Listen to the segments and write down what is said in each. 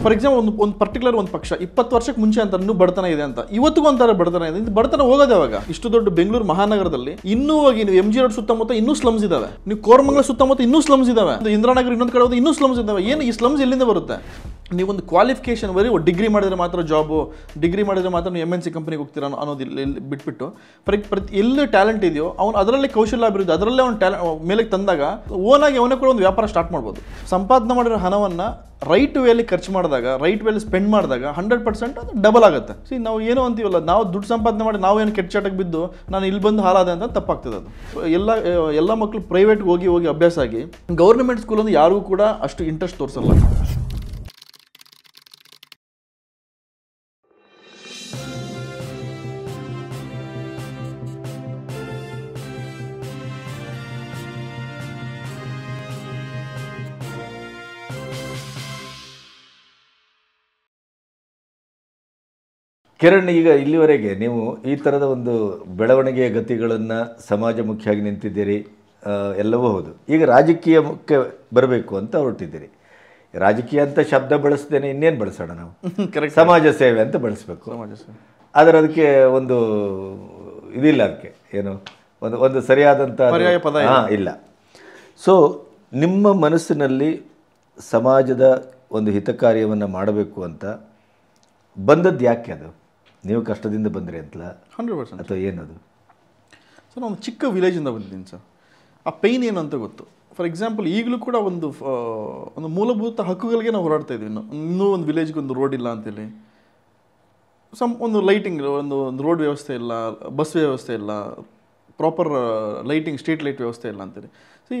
For example ಒಂದು particular ಒಂದು ಪಕ್ಷ 20 ವರ್ಷಕ್ಕೆ ಮುಂಚೆ ಅಂತ ಇನ್ನೂ ಬಡತನ ಇದೆ ಅಂತ ಇವತ್ತಿಗೂ ಅಂತಾರೆ ಬಡತನ ಇದೆ. ಬಡತನ ಹೋಗೋದು ಯಾವಾಗ? ಇಷ್ಟು ದೊಡ್ಡ ಬೆಂಗಳೂರು ಮಹಾನಗರದಲ್ಲಿ ಇನ್ನೂ ಹೋಗಿ ನೀವು MG ರೋಡ್ ಸುತ್ತಮುತ್ತ ಇನ್ನೂ ಸ್ಲಮ್ಸ್ ಇದಾವೆ, ನೀವು ಕೋರಮಂಗಲ ಸುತ್ತಮುತ್ತ ಇನ್ನೂ ಸ್ಲಮ್ಸ್ ಇದಾವೆ, ಇಂದ್ರಾನಗರ ಇನ್ನೊಂದು ಕಡೆ ಹೋದ್ರೆ ಇನ್ನೂ ಸ್ಲಮ್ಸ್ ಇದಾವೆ. ಏನು ಈ ಸ್ಲಮ್ಸ್ ಎಲ್ಲಿಂದ ಬರುತ್ತೆ? ನೀವೊಂದು ಕ್ವಾಲಿಫಿಕೇಶನ್ ಬರೀ ಡಿಗ್ರಿ ಮಾಡಿದ್ರೆ ಮಾತ್ರ ಜಾಬು, ಡಿಗ್ರಿ ಮಾಡಿದ್ರೆ ಮಾತ್ರ ನೀವು MNC ಕಂಪನಿಗೆ ಹೋಗ್ತೀರಾ ಅನ್ನೋದು ಬಿಟ್ಬಿಟ್ಟು ಪ್ರತಿ ಎಲ್ಲಿ ಟ್ಯಾಲೆಂಟ್ ಇದೆಯೋ ಅವ್ನು ಅದರಲ್ಲೇ ಕೌಶಲ್ಯ ಅಭಿವೃದ್ಧಿ ಅದರಲ್ಲೇ ಅವ್ನು ಮೇಲೆ ತಂದಾಗ ಓನಾಗಿ ಅವನೇ ಕೂಡ ಒಂದು ವ್ಯಾಪಾರ ಸ್ಟಾರ್ಟ್ ಮಾಡ್ಬೋದು. ಸಂಪಾದನೆ ಮಾಡಿರೋ ಹಣವನ್ನು ರೈಟ್ ವೇಲಿ ಖರ್ಚು ಮಾಡಿದಾಗ, ರೈಟ್ ವೇಲಿ ಸ್ಪೆಂಡ್ ಮಾಡಿದಾಗ 100% ಅದು ಡಬಲ್ ಆಗುತ್ತೆ. ನಾವು ಏನೋ ಅಂತೀವಲ್ಲ, ನಾವು ದುಡ್ಡು ಸಂಪಾದನೆ ಮಾಡಿ ನಾವೇನು ಕೆಟ್ಟ ಚಾಟಕ್ಕೆ ಬಿದ್ದು ನಾನು ಇಲ್ಲಿ ಬಂದು ಹಾಲಾದೆ ಅಂತ ತಪ್ಪಾಗ್ತದೆ. ಅದು ಎಲ್ಲ ಮಕ್ಕಳು ಪ್ರೈವೇಟ್ಗೆ ಹೋಗಿ ಅಭ್ಯಾಸ ಆಗಿ ಗೌರ್ಮೆಂಟ್ ಸ್ಕೂಲಲ್ಲಿ ಯಾರಿಗೂ ಕೂಡ ಅಷ್ಟು ಇಂಟ್ರೆಸ್ಟ್ ತೋರಿಸಲ್ಲ. ಕಿರಣ್, ಈಗ ಇಲ್ಲಿವರೆಗೆ ನೀವು ಈ ಥರದ ಒಂದು ಬೆಳವಣಿಗೆಯ ಗತಿಗಳನ್ನು ಸಮಾಜಮುಖಿಯಾಗಿ ನಿಂತಿದ್ದೀರಿ, ಎಲ್ಲವೂ ಹೌದು. ಈಗ ರಾಜಕೀಯಕ್ಕೆ ಬರಬೇಕು ಅಂತ ಹೊರಟಿದ್ದೀರಿ. ರಾಜಕೀಯ ಅಂತ ಶಬ್ದ ಬಳಸ್ದೇನೆ ಇನ್ನೇನು ಬಳಸೋಣ ನಾವು? ಸಮಾಜ ಸೇವೆ ಅಂತ ಬಳಸಬೇಕು. ಆದರೆ ಅದಕ್ಕೆ ಒಂದು ಇದಿಲ್ಲ, ಅದಕ್ಕೆ ಏನು ಒಂದು ಸರಿಯಾದಂಥ ಇಲ್ಲ. ಸೊ ನಿಮ್ಮ ಮನಸ್ಸಿನಲ್ಲಿ ಸಮಾಜದ ಒಂದು ಹಿತ ಕಾರ್ಯವನ್ನು ಮಾಡಬೇಕು ಅಂತ ಬಂದದ್ದು ಯಾಕೆ? ಅದು ನೀವು ಕಷ್ಟದಿಂದ ಬಂದ್ರಿ ಅಂತಲ್ಲ? 100% ಅಥವಾ ಏನದು? ಸರ್, ನಾನು ಚಿಕ್ಕ ವಿಲೇಜಿಂದ ಬಂದಿದ್ದೀನಿ ಸರ್. ಆ ಪೈನ್ ಏನು ಅಂತ ಗೊತ್ತು. ಫಾರ್ ಎಕ್ಸಾಂಪಲ್ ಈಗಲೂ ಕೂಡ ಒಂದು ಮೂಲಭೂತ ಹಕ್ಕುಗಳಿಗೆ ನಾವು ಹೋರಾಡ್ತಾ ಇದ್ದೀವಿ. ಇನ್ನೂ ಒಂದು ವಿಲೇಜ್ಗೆ ಒಂದು ರೋಡ್ ಇಲ್ಲ ಅಂತೇಳಿ, ಒಂದು ಲೈಟಿಂಗ್, ಒಂದು ರೋಡ್ ವ್ಯವಸ್ಥೆ ಇಲ್ಲ, ಬಸ್ ವ್ಯವಸ್ಥೆ ಇಲ್ಲ, ಪ್ರಾಪರ್ ಲೈಟಿಂಗ್, ಸ್ಟ್ರೀಟ್ ಲೈಟ್ ವ್ಯವಸ್ಥೆ ಇಲ್ಲ ಅಂತೇಳಿ.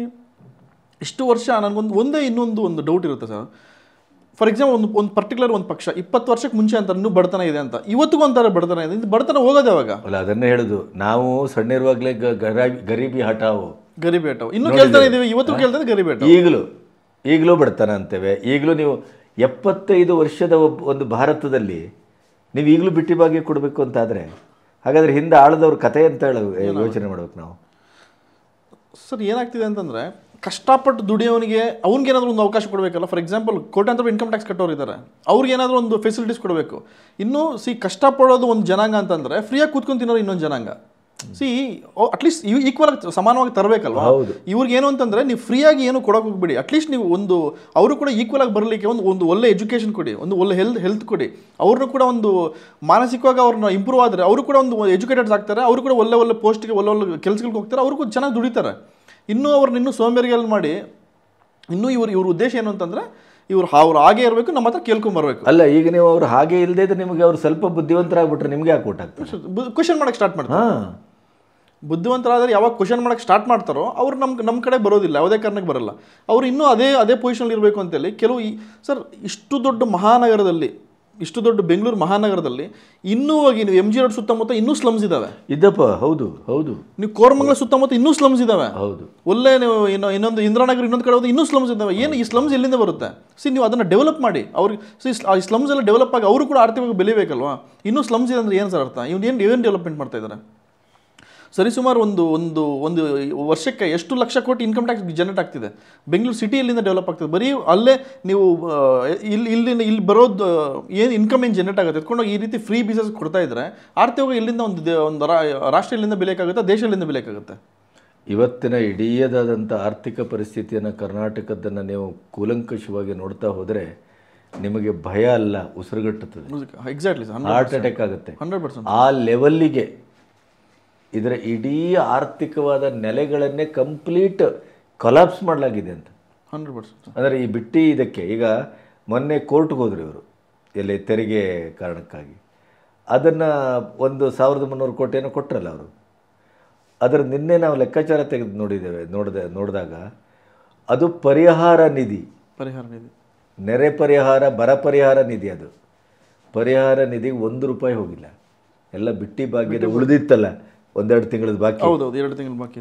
ಇಷ್ಟು ವರ್ಷ ನನಗೊಂದು ಇನ್ನೊಂದು ಡೌಟ್ ಇರುತ್ತೆ ಸರ್. ಫಾರ್ ಎಕ್ಸಾಂಪಲ್ ಒಂದು ಪರ್ಟಿಕ್ಯುಲರ್ ಒಂದು ಪಕ್ಷ 20 ವರ್ಷಕ್ಕೆ ಮುಂಚೆ ಅಂತ ಇನ್ನೂ ಬಡತನ ಇದೆ ಅಂತ ಇವತ್ತಿಗೂ ಅಂತಾರೆ ಬಡತನ ಇದೆ. ಬಡತನ ಹೋಗೋದು ಯಾವಾಗ? ಅಲ್ಲ, ಅದನ್ನೇ ಹೇಳುದು. ನಾವು ಸಣ್ಣ ಇರುವಾಗಲೇ ಗರೀಬಿ ಹಟಾವು ಇನ್ನೂ ಕೇಳ್ತಾನೆ ಇದೀವಿ, ಇವತ್ತು ಕೇಳ್ತಾನೆ ಗರೀಬಿ ಹಟಾವು. ಈಗಲೂ ಬಡತನ ಅಂತೇವೆ. ಈಗಲೂ ನೀವು 75 ವರ್ಷದ ಒಂದು ಭಾರತದಲ್ಲಿ ನೀವು ಈಗಲೂ ಬಿಟ್ಟಿ ಭಾಗ್ಯ ಕೊಡಬೇಕು ಅಂತಾದರೆ ಹಾಗಾದರೆ ಹಿಂದೆ ಆಳದವ್ರ ಕಥೆ ಅಂತ ಯೋಚನೆ ಮಾಡ್ಬೇಕು ನಾವು. ಸರ್, ಏನಾಗ್ತಿದೆ ಅಂತಂದರೆ ಕಷ್ಟಪಟ್ಟು ದುಡಿಯೋನಿಗೆ ಅವ್ನಿಗೇನಾದರೂ ಒಂದು ಅವಕಾಶ ಕೊಡಬೇಕಲ್ಲ. ಫಾರ್ ಎಕ್ಸಾಂಪಲ್ ಕೋಟ್ಯಾಂತರ ಇನ್ಕಮ್ ಟ್ಯಾಕ್ಸ್ ಕಟ್ಟೋರು ಇದ್ದಾರೆ, ಅವ್ರಿಗೇನಾದರೂ ಒಂದು ಫೆಸಿಲಿಟೀಸ್ ಕೊಡಬೇಕು. ಇನ್ನೂ ಕಷ್ಟಪಡೋದು ಒಂದು ಜನಾಂಗ ಅಂತಂದರೆ ಫ್ರೀಯಾಗಿ ಕೂತ್ಕೊಂಡು ತಿನ್ನೋರು ಇನ್ನೊಂದು ಜನಾಂಗ. ಅಟ್ಲೀಸ್ಟ್ ಈಕ್ವಲ್ ಆಗಿ ಸಮಾನವಾಗಿ ತರಬೇಕಲ್ವ? ಇವ್ರಿಗೇನು ಅಂತಂದರೆ ನೀವು ಫ್ರೀಯಾಗಿ ಏನು ಕೊಡೋಕೆ ಹೋಗ್ಬಿಡಿ. ಅಟ್ಲೀಸ್ಟ್ ನೀವು ಅವರು ಕೂಡ ಈಕ್ವಲ್ ಆಗಿ ಬರಲಿಕ್ಕೆ ಒಂದು ಒಳ್ಳೆ ಎಜುಕೇಷನ್ ಕೊಡಿ, ಒಂದು ಒಳ್ಳೆ ಹೆಲ್ತ್ ಕೊಡಿ. ಅವ್ರನ್ನೂ ಕೂಡ ಒಂದು ಮಾನಸಿಕವಾಗಿ ಅವ್ರನ್ನ ಇಂಪ್ರೂವ್ ಆದರೆ ಅವರು ಕೂಡ ಒಂದು ಎಜುಕೇಟೆಡ್ಸ್ ಆಗ್ತಾರೆ, ಅವರು ಕೂಡ ಒಳ್ಳೆ ಪೋಸ್ಟ್ಗೆ ಒಳ್ಳೆ ಕೆಲಸಗಳಿಗೆ ಹೋಗ್ತಾರೆ, ಅವರು ಕೂಡ ಚೆನ್ನಾಗಿ ದುಡಿತಾರೆ. ಇನ್ನೂ ಸೋಂಬೇರಿಗಳು ಮಾಡಿ ಇವ್ರ ಉದ್ದೇಶ ಏನು ಅಂತಂದರೆ ಅವ್ರು ಹಾಗೆ ಇರಬೇಕು, ನಮ್ಮ ಹತ್ರ ಕೇಳ್ಕೊಂಬರ್ಬೇಕು. ಅಲ್ಲ, ಈಗ ನೀವು ಅವ್ರು ಹಾಗೆ ಇಲ್ಲದೇ ಇದ್ರೆ ನಿಮಗೆ ಅವ್ರು ಸ್ವಲ್ಪ ಬುದ್ಧಿವಂತರಾಗ್ಬಿಟ್ರೆ ನಿಮಗೆ ಯಾಕೆ ಊಟ ಆಗ್ತದೆ? ಕ್ವಶನ್ ಮಾಡಕ್ಕೆ ಸ್ಟಾರ್ಟ್ ಮಾಡ್ತಾರೆ. ಬುದ್ಧಿವಂತರಾದರೆ ಯಾವಾಗ ಕ್ವಶನ್ ಮಾಡಕ್ಕೆ ಸ್ಟಾರ್ಟ್ ಮಾಡ್ತಾರೋ ಅವ್ರು ನಮ್ಮ ಕಡೆ ಬರೋದಿಲ್ಲ, ಯಾವುದೇ ಕಾರಣಕ್ಕೆ ಬರಲ್ಲ. ಅವ್ರು ಇನ್ನೂ ಅದೇ ಪೊಸಿಷನಲ್ಲಿ ಇರಬೇಕು ಅಂತೇಳಿ ಸರ್, ಇಷ್ಟು ದೊಡ್ಡ ಮಹಾನಗರದಲ್ಲಿ, ಇಷ್ಟು ದೊಡ್ಡ ಬೆಂಗಳೂರು ಮಹಾನಗರದಲ್ಲಿ ಇನ್ನೂ ಹೋಗಿ ನೀವು MG ರೋಡ್ ಸುತ್ತಮುತ್ತ ಇನ್ನೂ ಸ್ಲಮ್ಸ್ ಇದಾವೆ. ಇದಪ್ಪ, ಹೌದು. ನೀವು ಕೋರಮಂಗಲ ಸುತ್ತಮುತ್ತ ಇನ್ನೂ ಸ್ಲಮ್ಸ್ ಇದಾವೆ. ಹೌದು. ಒಳ್ಳೆ ನೀವು ಇನ್ನೊಂದು ಇಂದ್ರಾನಗರ ಇನ್ನೊಂದು ಕಡೆ ಹೋದ್ರೆ ಇನ್ನೂ ಸ್ಲಮ್ಸ್ ಇದಾವೆ. ಏನು ಈ ಸ್ಲಮ್ಸ್ ಎಲ್ಲಿಂದ ಬರುತ್ತೆ? ನೀವು ಅದನ್ನು ಡೆವಲಪ್ ಮಾಡಿ. ಅವ್ರಿಗೆ ಈ ಸ್ಲಮ್ಸ್ ಎಲ್ಲ ಡೆವಲಪ್ ಆಗಿ ಅವರು ಕೂಡ ಆರ್ಥಿಕವಾಗಿ ಬೆಳಿಬೇಕಲ್ವಾ? ಇನ್ನೂ ಸ್ಲಮ್ಸ್ ಇದೆ ಅಂದರೆ ಏನು ಸರ್ ಅರ್ಥ? ಏನು ಡೆವಲಪ್ಮೆಂಟ್ ಮಾಡ್ತಾ ಇದ್ದಾರೆ? ಸರಿಸುಮಾರು ಒಂದು ವರ್ಷಕ್ಕೆ ಎಷ್ಟು ಲಕ್ಷ ಕೋಟಿ ಇನ್ಕಮ್ ಟ್ಯಾಕ್ಸ್ ಜನರೇಟ್ ಆಗ್ತಿದೆ. ಬೆಂಗಳೂರು ಸಿಟಿ ಎಲ್ಲಿಂದ ಡೆವಲಪ್ ಆಗ್ತದೆ? ಬರೀ ಅಲ್ಲೇ ನೀವು ಇಲ್ಲಿ ಬರೋದು ಏನು ಇನ್ಕಮ್ ಏನು ಜನರೇಟ್ ಆಗುತ್ತೆ ಎತ್ಕೊಂಡೋಗಿ ಈ ರೀತಿ ಫ್ರೀ ಬಿಸ್ನೆಸ್ ಕೊಡ್ತಾ ಇದ್ರೆ ಆರ್ಥಿಕವಾಗಿ ಎಲ್ಲಿಂದ ಒಂದು ರಾಷ್ಟ್ರ ಎಲ್ಲಿಂದ ಬೆಳೆಯೋಕ್ಕಾಗುತ್ತೆ, ದೇಶ ಎಲ್ಲಿಂದ ಬೆಳೆಯೋಕ್ಕಾಗುತ್ತೆ? ಇವತ್ತಿನ ಇಡೀದಾದಂಥ ಆರ್ಥಿಕ ಪರಿಸ್ಥಿತಿಯನ್ನು ಕರ್ನಾಟಕದನ್ನು ನೀವು ಕೂಲಂಕಷವಾಗಿ ನೋಡ್ತಾ ಹೋದರೆ ನಿಮಗೆ ಭಯ ಅಲ್ಲ, ಉಸಿರುಗಟ್ಟುತ್ತದೆ. ಎಕ್ಸಾಕ್ಟ್ಲಿ, ಹಾರ್ಟ್ ಅಟ್ಯಾಕ್ ಆಗುತ್ತೆ. 100%. ಆ ಲೆವೆಲ್ಲಿಗೆ ಇದರ ಇಡೀ ಆರ್ಥಿಕವಾದ ನೆಲೆಗಳನ್ನೇ ಕಂಪ್ಲೀಟ್ ಕೊಲಾಪ್ಸ್ ಮಾಡಲಾಗಿದೆ ಅಂತ. 100%. ಅಂದರೆ ಈ ಬಿಟ್ಟಿ ಇದಕ್ಕೆ ಈಗ ಮೊನ್ನೆ ಕೋರ್ಟ್ಗೆ ಹೋದ್ರು ಇವರು, ಎಲ್ಲಿ ತೆರಿಗೆ ಕಾರಣಕ್ಕಾಗಿ. ಅದನ್ನು 1,300 ಕೋಟಿಯನ್ನು ಕೊಟ್ಟರಲ್ಲ ಅವರು. ಅದರ ನಿನ್ನೆ ನಾವು ಲೆಕ್ಕಾಚಾರ ತೆಗೆದು ನೋಡಿದಾಗ ಅದು ಪರಿಹಾರ ನಿಧಿ, ನೆರೆ ಪರಿಹಾರ, ಬರ ಪರಿಹಾರ ನಿಧಿ. ಅದು ಪರಿಹಾರ ನಿಧಿಗೆ 1 ರೂಪಾಯಿ ಹೋಗಿಲ್ಲ. ಎಲ್ಲ ಬಿಟ್ಟಿ ಭಾಗ್ಯದ ಉಳಿದಿತ್ತಲ್ಲ, 1-2 ತಿಂಗಳದ ಬಾಕಿ. ಹೌದು, 2 ತಿಂಗಳ ಬಾಕಿ.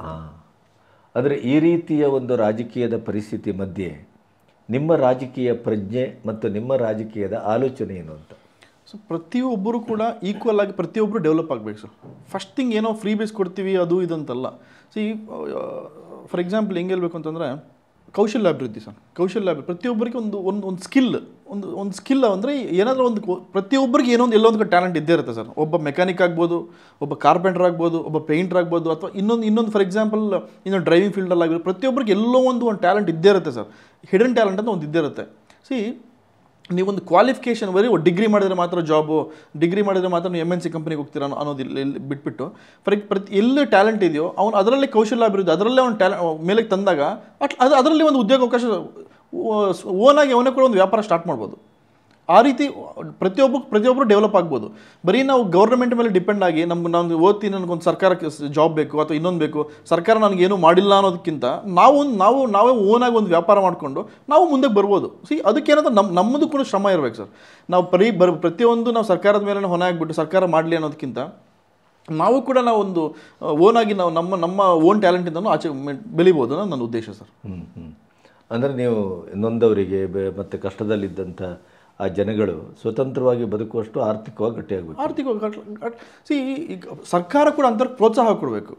ಅಂದರೆ ಈ ರೀತಿಯ ಒಂದು ರಾಜಕೀಯದ ಪರಿಸ್ಥಿತಿ ಮಧ್ಯೆ ನಿಮ್ಮ ರಾಜಕೀಯ ಪ್ರಜ್ಞೆ ಮತ್ತು ನಿಮ್ಮ ರಾಜಕೀಯದ ಆಲೋಚನೆ ಏನು ಅಂತ? ಸೊ ಪ್ರತಿಯೊಬ್ಬರು ಕೂಡ ಈಕ್ವಲ್ ಆಗಿ ಪ್ರತಿಯೊಬ್ಬರು ಡೆವಲಪ್ ಆಗಬೇಕು ಸರ್. ಫಸ್ಟ್ ಥಿಂಗ್ ಏನೋ ಫ್ರೀ ಬೇಸ್ ಕೊಡ್ತೀವಿ ಅದು ಇದಂತಲ್ಲ. ಫಾರ್ ಎಕ್ಸಾಂಪಲ್ ಹೆಂಗೆ ಹೇಳ್ಬೇಕು ಅಂತಂದರೆ, ಕೌಶಲ್ಯಾಭಿವೃದ್ಧಿ ಸರ್. ಕೌಶಲ್ಯಾಭಿವೃದ್ಧಿ ಪ್ರತಿಯೊಬ್ಬರಿಗೆ ಒಂದು ಒಂದು ಒಂದು ಸ್ಕಿಲ್ ಒಂದು ಸ್ಕಿಲ್ ಅಂದರೆ ಏನಾದರೂ ಒಂದು ಪ್ರತಿಯೊಬ್ಬರಿಗೆ ಎಲ್ಲೊಂದು ಟ್ಯಾಲೆಂಟ್ ಇದ್ದೇ ಇರುತ್ತೆ ಸರ್. ಒಬ್ಬ ಮೆಕ್ಯಾನಿಕ್ ಆಗ್ಬೋದು, ಒಬ್ಬ ಕಾರ್ಪೆಂಟರ್ ಆಗ್ಬೋದು, ಒಬ್ಬ ಪೇಂಟರ್ ಆಗ್ಬೋದು, ಅಥವಾ ಇನ್ನೊಂದು ಫಾರ್ ಎಕ್ಸಾಂಪಲ್ ಇನ್ನೊಂದು ಡ್ರೈವಿಂಗ್ ಫೀಲ್ಡಲ್ಲಿ ಆಗಿರೋದು ಪ್ರತಿಯೊಬ್ಬರಿಗೆ ಎಲ್ಲೋ ಒಂದು ಟ್ಯಾಲೆಂಟ್ ಇದ್ದೇ ಇರುತ್ತೆ ಸರ್. ಹಿಡನ್ ಟ್ಯಾಲೆಂಟ್ ಅಂತ ಒಂದು ಇದ್ದೇ ಇರುತ್ತೆ. ನೀವೊಂದು ಕ್ವಾಲಿಫಿಕೇಷನ್ ಬರೀ ಡಿಗ್ರಿ ಮಾಡಿದರೆ ಮಾತ್ರ ಜಾಬು, ಡಿಗ್ರಿ ಮಾಡಿದರೆ ಮಾತ್ರ ನೀವು MNC ಕಂಪ್ನಿಗೆ ಹೋಗ್ತೀರಾ ಅನ್ನೋದಿಲ್ಲ. ಬಿಟ್ಬಿಟ್ಟು ಎಲ್ಲಿ ಟ್ಯಾಲೆಂಟ್ ಇದೆಯೋ ಅವನು ಅದರಲ್ಲೇ ಕೌಶಲ್ಯಾಭಿವೃದ್ಧಿ, ಅದರಲ್ಲೇ ಅವ್ನು ಮೇಲೆ ತಂದಾಗ ಅದರಲ್ಲಿ ಒಂದು ಉದ್ಯೋಗಾವಕಾಶ ಓನಾಗಿ ಅವನೇ ಕೂಡ ಒಂದು ವ್ಯಾಪಾರ ಸ್ಟಾರ್ಟ್ ಮಾಡ್ಬೋದು. ಆ ರೀತಿ ಪ್ರತಿಯೊಬ್ಬರು ಡೆವಲಪ್ ಆಗ್ಬೋದು. ಬರೀ ನಾವು ಗೌರ್ಮೆಂಟ್ ಮೇಲೆ ಡಿಪೆಂಡ್ ಆಗಿ ನಾನು ಓದ್ತೀನಿ, ನನಗೊಂದು ಸರ್ಕಾರಕ್ಕೆ ಜಾಬ್ ಬೇಕು ಅಥವಾ ಇನ್ನೊಂದು ಬೇಕು, ಸರ್ಕಾರ ನನಗೇನು ಮಾಡಿಲ್ಲ ಅನ್ನೋದಕ್ಕಿಂತ ನಾವೇ ಓನಾಗಿ ಒಂದು ವ್ಯಾಪಾರ ಮಾಡಿಕೊಂಡು ನಾವು ಮುಂದೆ ಬರ್ಬೋದು. ಅದಕ್ಕೇನಂತ ನಮ್ಮದು ಕೂಡ ಶ್ರಮ ಇರಬೇಕು ಸರ್. ನಾವು ಪ್ರತಿಯೊಂದು ನಾವು ಸರ್ಕಾರದ ಮೇಲೆ ಹೊಣೆ ಆಗಿಬಿಟ್ಟು ಸರ್ಕಾರ ಮಾಡಲಿ ಅನ್ನೋದಕ್ಕಿಂತ ನಾವು ಕೂಡ ಒಂದು ಓನಾಗಿ ನಾವು ನಮ್ಮ ಓನ್ ಟ್ಯಾಲೆಂಟಿಂದನೂ ಆಚೆ ಬೆಳಿಬೋದು ಅನ್ನೋದು ನನ್ನ ಉದ್ದೇಶ ಸರ್. ಅಂದರೆ ನೀವು ನೊಂದವರಿಗೆ ಮತ್ತು ಕಷ್ಟದಲ್ಲಿದ್ದಂಥ ಆ ಜನಗಳು ಸ್ವತಂತ್ರವಾಗಿ ಬದುಕುವಷ್ಟು ಆರ್ಥಿಕವಾಗಿ ಗಟ್ಟಿಯಾಗಬೇಕು. ಈಗ ಸರ್ಕಾರ ಕೂಡ ಅಂಥವ್ರಿಗೆ ಪ್ರೋತ್ಸಾಹ ಕೊಡಬೇಕು.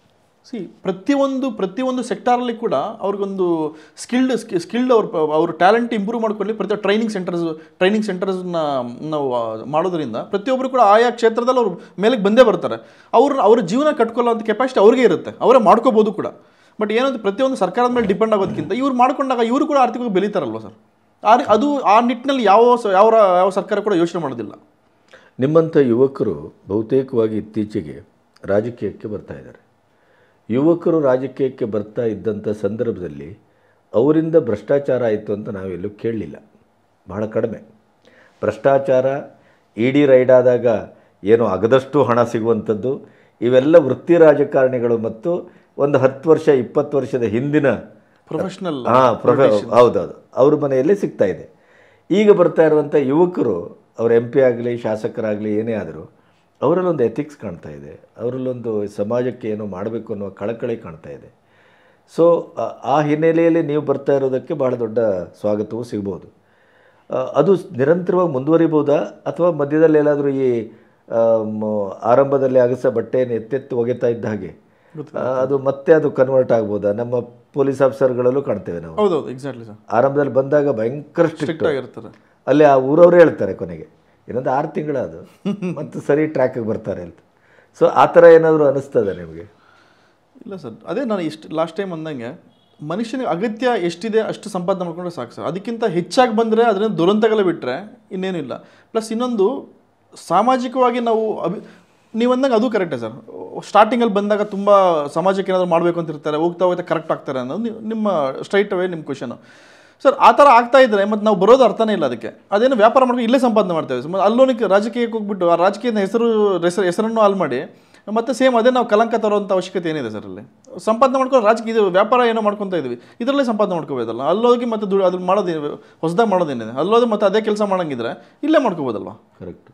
ಪ್ರತಿಯೊಂದು ಸೆಕ್ಟಾರಲ್ಲಿ ಕೂಡ ಅವ್ರಿಗೊಂದು ಸ್ಕಿಲ್ಡ್ ಅವ್ರ ಟ್ಯಾಲೆಂಟ್ ಇಂಪ್ರೂವ್ ಮಾಡ್ಕೊಳ್ಳಿ. ಪ್ರತಿ ಟ್ರೈನಿಂಗ್ ಸೆಂಟರ್ಸ್ನ ನಾವು ಮಾಡೋದ್ರಿಂದ ಪ್ರತಿಯೊಬ್ಬರು ಕೂಡ ಆಯಾ ಕ್ಷೇತ್ರದಲ್ಲಿ ಅವ್ರು ಮೇಲೆಗೆ ಬಂದೇ ಬರ್ತಾರೆ. ಅವ್ರ ಜೀವನ ಕಟ್ಕೊಳ್ಳೋ ಅಂತ ಕೆಪಾಸಿಟಿ ಅವ್ರಿಗೆ ಇರುತ್ತೆ, ಅವರೇ ಮಾಡ್ಕೋಬೋದು ಕೂಡ. ಬಟ್ ಏನಂದ್ರೆ ಪ್ರತಿಯೊಂದು ಸರ್ಕಾರದ ಮೇಲೆ ಡಿಪೆಂಡ್ ಆಗೋದಕ್ಕಿಂತ ಇವ್ರು ಮಾಡ್ಕೊಂಡಾಗ ಇವರು ಕೂಡ ಆರ್ಥಿಕವಾಗಿ ಬೆಳೀತಾರಲ್ವ ಸರ್. ಅದು ಆ ನಿಟ್ಟಿನಲ್ಲಿ ಯಾವ ಸರ್ಕಾರ ಕೂಡ ಯೋಚನೆ ಮಾಡೋದಿಲ್ಲ. ನಿಮ್ಮಂಥ ಯುವಕರು ಬಹುತೇಕವಾಗಿ ಇತ್ತೀಚೆಗೆ ರಾಜಕೀಯಕ್ಕೆ ಬರ್ತಾ ಇದ್ದಾರೆ. ಯುವಕರು ರಾಜಕೀಯಕ್ಕೆ ಬರ್ತಾ ಇದ್ದಂಥ ಸಂದರ್ಭದಲ್ಲಿ ಅವರಿಂದ ಭ್ರಷ್ಟಾಚಾರ ಆಯಿತು ಅಂತ ನಾವೆಲ್ಲೂ ಕೇಳಲಿಲ್ಲ, ಬಹಳ ಕಡಿಮೆ. ಭ್ರಷ್ಟಾಚಾರ ED ರೈಡ್ ಆದಾಗ ಏನೋ ಅಗದಷ್ಟು ಹಣ ಸಿಗುವಂಥದ್ದು, ಇವೆಲ್ಲ ವೃತ್ತಿ ರಾಜಕಾರಣಿಗಳು ಮತ್ತು ಒಂದು 10 ವರ್ಷ 20 ವರ್ಷದ ಹಿಂದಿನ ಪ್ರೊಫೆಷನಲ್ ಹೌದೌದು ಅವ್ರ ಮನೆಯಲ್ಲೇ ಸಿಗ್ತಾ ಇದೆ. ಈಗ ಬರ್ತಾ ಇರುವಂಥ ಯುವಕರು ಅವ್ರ MP ಆಗಲಿ ಶಾಸಕರಾಗಲಿ ಏನೇ ಆದರೂ ಅವರಲ್ಲೊಂದು ಎಥಿಕ್ಸ್ ಕಾಣ್ತಾ ಇದೆ, ಅವರಲ್ಲೊಂದು ಸಮಾಜಕ್ಕೆ ಏನೋ ಮಾಡಬೇಕು ಅನ್ನೋ ಕಳಕಳಿ ಕಾಣ್ತಾ ಇದೆ. ಸೊ ಆ ಹಿನ್ನೆಲೆಯಲ್ಲಿ ನೀವು ಬರ್ತಾ ಇರೋದಕ್ಕೆ ಬಹಳ ದೊಡ್ಡ ಸ್ವಾಗತವೂ ಸಿಗ್ಬೋದು. ಅದು ನಿರಂತರವಾಗಿ ಮುಂದುವರಿಬೋದಾ ಅಥವಾ ಮಧ್ಯದಲ್ಲಿ ಎಲ್ಲಾದರೂ ಈ ಆರಂಭದಲ್ಲಿ ಅಗಸ ಬಟ್ಟೆಯನ್ನು ಎತ್ತೆತ್ತು ಒಗೆತಾ ಇದ್ದ ಹಾಗೆ ಅದು ಮತ್ತೆ ಅದು ಕನ್ವರ್ಟ್ ಆಗ್ಬೋದಾ? ನಮ್ಮ ಪೊಲೀಸ್ ಆಫೀಸರ್ಗಳಲ್ಲೂ ಕಾಣ್ತೇವೆ ನಾವು. ಹೌದೌದು, ಎಕ್ಸಾಕ್ಟ್ಲಿ ಸರ್. ಆರಂಭದಲ್ಲಿ ಬಂದಾಗ ಭಯಂಕರ ಸ್ಟ್ರಿಕ್ಟ್ ಆಗಿರ್ತಾರೆ. ಅಲ್ಲಿ ಆ ಊರವರೇ ಹೇಳ್ತಾರೆ ಕೊನೆಗೆ ಇನ್ನೊಂದು 6 ತಿಂಗಳು ಅದು ಮತ್ತು ಸರಿ ಟ್ರ್ಯಾಕಿಗೆ ಬರ್ತಾರೆ ಅಂತ. ಸೊ ಆ ಥರ ಏನಾದರೂ ಅನ್ನಿಸ್ತದೆ ನಿಮಗೆ? ಇಲ್ಲ ಸರ್, ಅದೇ ನಾನು ಲಾಸ್ಟ್ ಟೈಮ್ ಅಂದಂಗೆ ಮನುಷ್ಯನಿಗೆ ಅಗತ್ಯ ಎಷ್ಟಿದೆ ಅಷ್ಟು ಸಂಪಾದನೆ ಮಾಡ್ಕೊಂಡ್ರೆ ಸಾಕು ಸರ್. ಅದಕ್ಕಿಂತ ಹೆಚ್ಚಾಗಿ ಬಂದರೆ ಅದರಿಂದ ದುರಂತಗಳೇ ಬಿಟ್ಟರೆ ಇನ್ನೇನು ಇಲ್ಲ. ಪ್ಲಸ್ ಇನ್ನೊಂದು ಸಾಮಾಜಿಕವಾಗಿ ನಾವು ನೀವು ಅಂದಂಗೆ ಅದು ಕರೆಕ್ಟೇ ಸರ್. ಸ್ಟಾರ್ಟಿಂಗಲ್ಲಿ ಬಂದಾಗ ತುಂಬ ಸಮಾಜಕ್ಕೆ ಏನಾದರೂ ಮಾಡಬೇಕು ಅಂತ ಇರ್ತಾರೆ, ಹೋಗ್ತಾ ಕರೆಕ್ಟ್ ಆಗ್ತಾರೆ ಅನ್ನೋದು ನಿಮ್ಮ ಸ್ಟ್ರೈಟ್ ಅವೇ ನಿಮ್ಮ ಕ್ವಶನು ಸರ್. ಆ ಥರ ಆಗ್ತಾ ಇದ್ದರೆ ಮತ್ತು ನಾವು ಬರೋದು ಅರ್ಥನೇ ಇಲ್ಲ ಅದಕ್ಕೆ. ಅದೇನು ವ್ಯಾಪಾರ ಮಾಡ್ಕೊಂಡು ಇಲ್ಲೇ ಸಂಪಾದನೆ ಮಾಡ್ತೇವೆ ಸರ್. ಅಲ್ಲೋನಿಗೆ ರಾಜಕೀಯಕ್ಕೆ ಹೋಗ್ಬಿಟ್ಟು ಆ ರಾಜಕೀಯದ ಹೆಸರನ್ನು ಹಾಳು ಮಾಡಿ ಮತ್ತು ಸೇಮ್ ಅದೇ ನಾವು ಕಲಂಕ ತರೋಂಥ ಅವಶ್ಯಕತೆ ಏನಿದೆ ಸರ್? ಅಲ್ಲಿ ಸಂಪಾದನೆ ಮಾಡ್ಕೊಂಡು ರಾಜಕೀಯ ಇದು ವ್ಯಾಪಾರ ಏನೋ ಮಾಡ್ಕೊತಾ ಇದ್ವಿ, ಇದರಲ್ಲೇ ಸಂಪಾದನೆ ಮಾಡ್ಕೋಬೋದಲ್ಲ. ಅಲ್ಲೋಗಿ ಮತ್ತು ಅದನ್ನು ಮಾಡೋದೇನು ಹೊಸದಾಗಿ ಮಾಡೋದೇನಿದೆ? ಅಲ್ಲೋದು ಮತ್ತು ಅದೇ ಕೆಲಸ ಮಾಡೋಂಗಿದ್ರೆ ಇಲ್ಲೇ ಮಾಡ್ಕೋಬೋದಲ್ವ? ಕರೆಕ್ಟ್.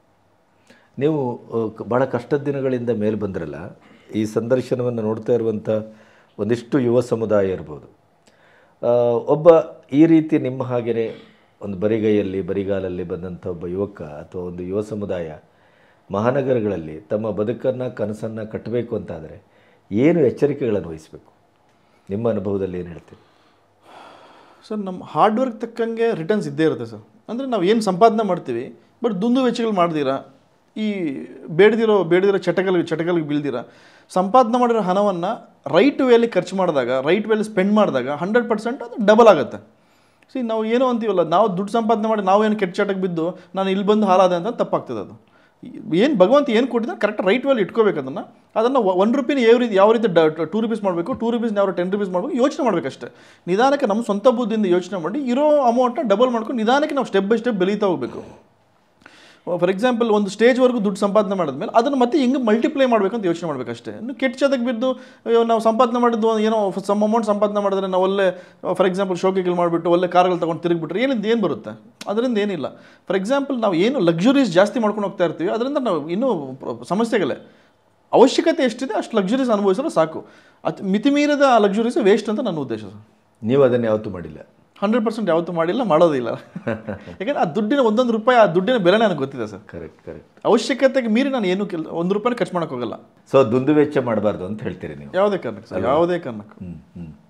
ನೀವು ಭಾಳ ಕಷ್ಟದ ದಿನಗಳಿಂದ ಮೇಲೆ ಬಂದ್ರಲ್ಲ, ಈ ಸಂದರ್ಶನವನ್ನು ನೋಡ್ತಾ ಇರುವಂಥ ಒಂದಿಷ್ಟು ಯುವ ಸಮುದಾಯ ಇರ್ಬೋದು. ಒಬ್ಬ ಈ ರೀತಿ ನಿಮ್ಮ ಹಾಗೆಯೇ ಒಂದು ಬರಿಗಾಲಲ್ಲಿ ಬಂದಂಥ ಒಬ್ಬ ಯುವಕ ಅಥವಾ ಒಂದು ಯುವ ಸಮುದಾಯ ಮಹಾನಗರಗಳಲ್ಲಿ ತಮ್ಮ ಬದುಕನ್ನು ಕನಸನ್ನು ಕಟ್ಟಬೇಕು ಅಂತಾದರೆ ಏನು ಎಚ್ಚರಿಕೆಗಳನ್ನು ವಹಿಸಬೇಕು? ನಿಮ್ಮ ಅನುಭವದಲ್ಲಿ ಏನು ಹೇಳ್ತೀವಿ ಸರ್? ನಮ್ಮ ಹಾರ್ಡ್ ವರ್ಕ್ ತಕ್ಕಂಗೆ ರಿಟರ್ನ್ಸ್ ಇದ್ದೇ ಇರುತ್ತೆ ಸರ್. ಅಂದರೆ ನಾವು ಏನು ಸಂಪಾದನೆ ಮಾಡ್ತೀವಿ, ಬಟ್ ದುಂದು ವೆಚ್ಚಗಳು ಮಾಡ್ದಿರಾ, ಈ ಬೇಡದಿರೋ ಚಟಗಳಿಗೆ ಬೀಳ್ದಿರ ಸಂಪಾದನೆ ಮಾಡಿರೋ ಹಣವನ್ನು ರೈಟ್ ವೇಲಿ ಖರ್ಚು ಮಾಡಿದಾಗ, ರೈಟ್ ವೇಲಿ ಸ್ಪೆಂಡ್ ಮಾಡಿದಾಗ 100% ಅದು ಡಬಲ್ ಆಗುತ್ತೆ. ನಾವು ಏನೋ ಅಂತೀವಲ್ಲ, ನಾವು ದುಡ್ಡು ಸಂಪಾದನೆ ಮಾಡಿ ನಾವೇನು ಕೆಟ್ಟ ಚಟಕ್ಕೆ ಬಿದ್ದು ನಾನು ಇಲ್ಲಿ ಬಂದು ಹಾಳಾದೆ ಅಂತ ತಪ್ಪಾಗ್ತದೆ. ಅದು ಏನು ಭಗವಂತ ಏನು ಕೊಟ್ಟಿದ್ದಾರೆ ಕರೆಕ್ಟ್ ರೈಟ್ ವೇಲಿ ಇಟ್ಕೋಬೇಕು. ಅದನ್ನು 1 ರೂಪಾಯಿನ ಯಾವ ರೀತಿ 2 ರೂಪೀಸ್ ಮಾಡಬೇಕು, 2 ರೂಪೀಸ್ನ ಯಾವ 10 ರೂಪೀಸ್ ಮಾಡಬೇಕು ಯೋಚನೆ ಮಾಡಬೇಕಷ್ಟೇ. ನಿಧಾನಕ್ಕೆ ನಮ್ಮ ಸ್ವಂತ ಬುದ್ಧಿಯಿಂದ ಯೋಚನೆ ಮಾಡಿ ಇರೋ ಅಮೌಂಟ್ನ ಡಬಲ್ ಮಾಡ್ಕೊಂಡು ನಿಧಾನಕ್ಕೆ ನಾವು ಸ್ಟೆಪ್ ಬೈ ಸ್ಟೆಪ್ ಬೆಳೀತಾ ಹೋಗಬೇಕು. ಫಾರ್ ಎಕ್ಸಾಂಪಲ್ ಒಂದು ಸ್ಟೇಜ್ವರೆಗೂ ದುಡ್ಡು ಸಂಪಾದನೆ ಮಾಡಿದ್ಮೇಲೆ ಅದನ್ನು ಮತ್ತೆ ಹೆಂಗೆ ಮಲ್ಟಿಪ್ಲೈ ಮಾಡಬೇಕಂತ ಯೋಚನೆ ಮಾಡಬೇಕಷ್ಟೇ. ಇನ್ನು ಕೆಟ್ಟ ಚದಕ್ಕೆ ಬಿದ್ದು ನಾವು ಸಂಪಾದನೆ ಮಾಡಿದ್ದು ಏನೋ ಸಮ್ ಅಮೌಂಟ್ ಸಂಪಾದನೆ ಮಾಡಿದ್ರೆ ನಾವು ಒಳ್ಳೆ ಫಾರ್ ಎಕ್ಸಾಂಪಲ್ ಶೋಕಿಗಳು ಮಾಡಿಬಿಟ್ಟು ಒಳ್ಳೆ ಕಾರ್ಗಳು ತೊಗೊಂಡು ತಿರುಗಿಬಿಟ್ರೆ ಏನು ಬರುತ್ತೆ? ಅದರಿಂದ ಏನಿಲ್ಲ. ಫಾರ್ ಎಕ್ಸಾಂಪಲ್ ನಾವು ಏನು ಲಕ್ಸುರೀಸ್ ಜಾಸ್ತಿ ಮಾಡ್ಕೊಂಡು ಹೋಗ್ತಾ ಇರ್ತೀವಿ, ಅದರಿಂದ ನಾವು ಇನ್ನೂ ಸಮಸ್ಯೆಗಳೇ. ಅವಶ್ಯಕತೆ ಎಷ್ಟಿದೆ ಅಷ್ಟು ಲಕ್ಸುರೀಸ್ ಅನುಭವಿಸಿದ್ರೆ ಸಾಕು. ಮಿತಿಮೀರಿದ ಲಕ್ಸುರೀಸ್ ವೇಸ್ಟ್ ಅಂತ ನನ್ನ ಉದ್ದೇಶ ಸರ್. ನೀವು ಅದನ್ನು ಯಾವತ್ತೂ ಮಾಡಿಲ್ಲ? 100% ಯಾವತ್ತೂ ಮಾಡಿಲ್ಲ, ಮಾಡೋದಿಲ್ಲ. ಯಾಕೆಂದರೆ ಆ ದುಡ್ಡಿನ 1 ರೂಪಾಯಿ ಆ ದುಡ್ಡಿನ ಬೆಲೆ ನನಗೆ ಗೊತ್ತಿದೆ ಸರ್. ಕರೆಕ್ಟ್. ಅವಶ್ಯಕತೆಗೆ ಮೀರಿ ನಾನು ಏನು 1 ರೂಪಾಯಿ ಖರ್ಚು ಮಾಡೋಕ್ಕೋಗಲ್ಲ. ಸೊ ದುಂದು ವೆಚ್ಚ ಮಾಡಬಾರ್ದು ಅಂತ ಹೇಳ್ತೀರಿ ನೀವು? ಯಾವುದೇ ಕಾರಣಕ್ಕೆ ಸರ್, ಯಾವುದೇ ಕಾರಣಕ್ಕೂ.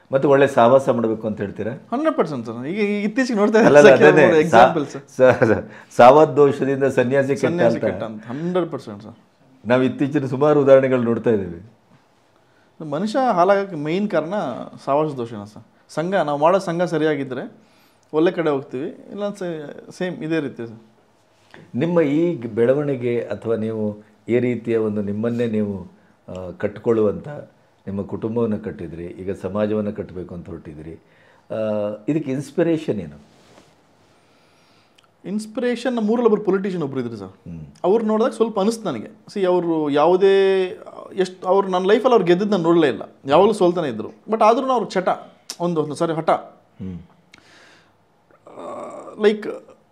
ಮತ್ತು ಒಳ್ಳೆ ಸಹವಾಸ ಮಾಡಬೇಕು ಅಂತ ಹೇಳ್ತೀರಾ? 100% ಸರ್. ಈಗ ಇತ್ತೀಚೆಗೆ ನೋಡ್ತಾ ಎಕ್ಸಾಂಪಲ್ಸ್ ಸಾವತ್ ದೋಷದಿಂದ ಸನ್ಯಾಸಿ ಕೆಟ್ಟ ಅಂತ 100% ಸರ್. ನಾವು ಇತ್ತೀಚಿನ ಸುಮಾರು ಉದಾಹರಣೆಗಳು ನೋಡ್ತಾ ಇದ್ದೀವಿ. ಮನುಷ್ಯ ಹಾಳಾಗಕ್ಕೆ ಮೇಯ್ನ್ ಕಾರಣ ಸಾವಾಸ ದೋಷನ ಸರ್. ಸಂಘ ನಾವು ಮಾಡೋ ಸಂಘ ಸರಿಯಾಗಿದ್ದರೆ ಒಳ್ಳೆ ಕಡೆ ಹೋಗ್ತೀವಿ, ಇಲ್ಲ ಸೇಮ್ ಇದೇ ರೀತಿ ಸರ್. ನಿಮ್ಮ ಈ ಬೆಳವಣಿಗೆ ಅಥವಾ ನೀವು ಈ ರೀತಿಯ ಒಂದು ನಿಮ್ಮನ್ನೇ ನೀವು ಕಟ್ಟಿಕೊಳ್ಳುವಂಥ ನಿಮ್ಮ ಕುಟುಂಬವನ್ನು ಕಟ್ಟಿದ್ರಿ, ಈಗ ಸಮಾಜವನ್ನು ಕಟ್ಟಬೇಕು ಅಂತ ಹೊರಟಿದ್ರಿ, ಇದಕ್ಕೆ ಇನ್ಸ್ಪಿರೇಷನ್ ಏನು? ಇನ್ಸ್ಪಿರೇಷನ್ ನಮ್ಮೂರಲ್ಲಿ ಪೊಲಿಟಿಷಿಯನ್ ಒಬ್ರು ಇದ್ರು ಸರ್. ಅವ್ರು ನೋಡಿದಾಗ ಸ್ವಲ್ಪ ಅನಿಸ್ತು ನನಗೆ. ಅವರು ಯಾವುದೇ ಅವ್ರು ನನ್ನ ಲೈಫಲ್ಲಿ ಅವ್ರು ಗೆದ್ದದ್ದು ನಾನು ನೋಡಲೇ ಇಲ್ಲ, ಯಾವಾಗಲೂ ಸೋಲ್ತಾನೆ ಇದ್ದರು. ಬಟ್ ಆದ್ರೂ ಅವ್ರ ಚಟ ಒಂದು ಸಾರಿ ಹಠ, ಲೈಕ್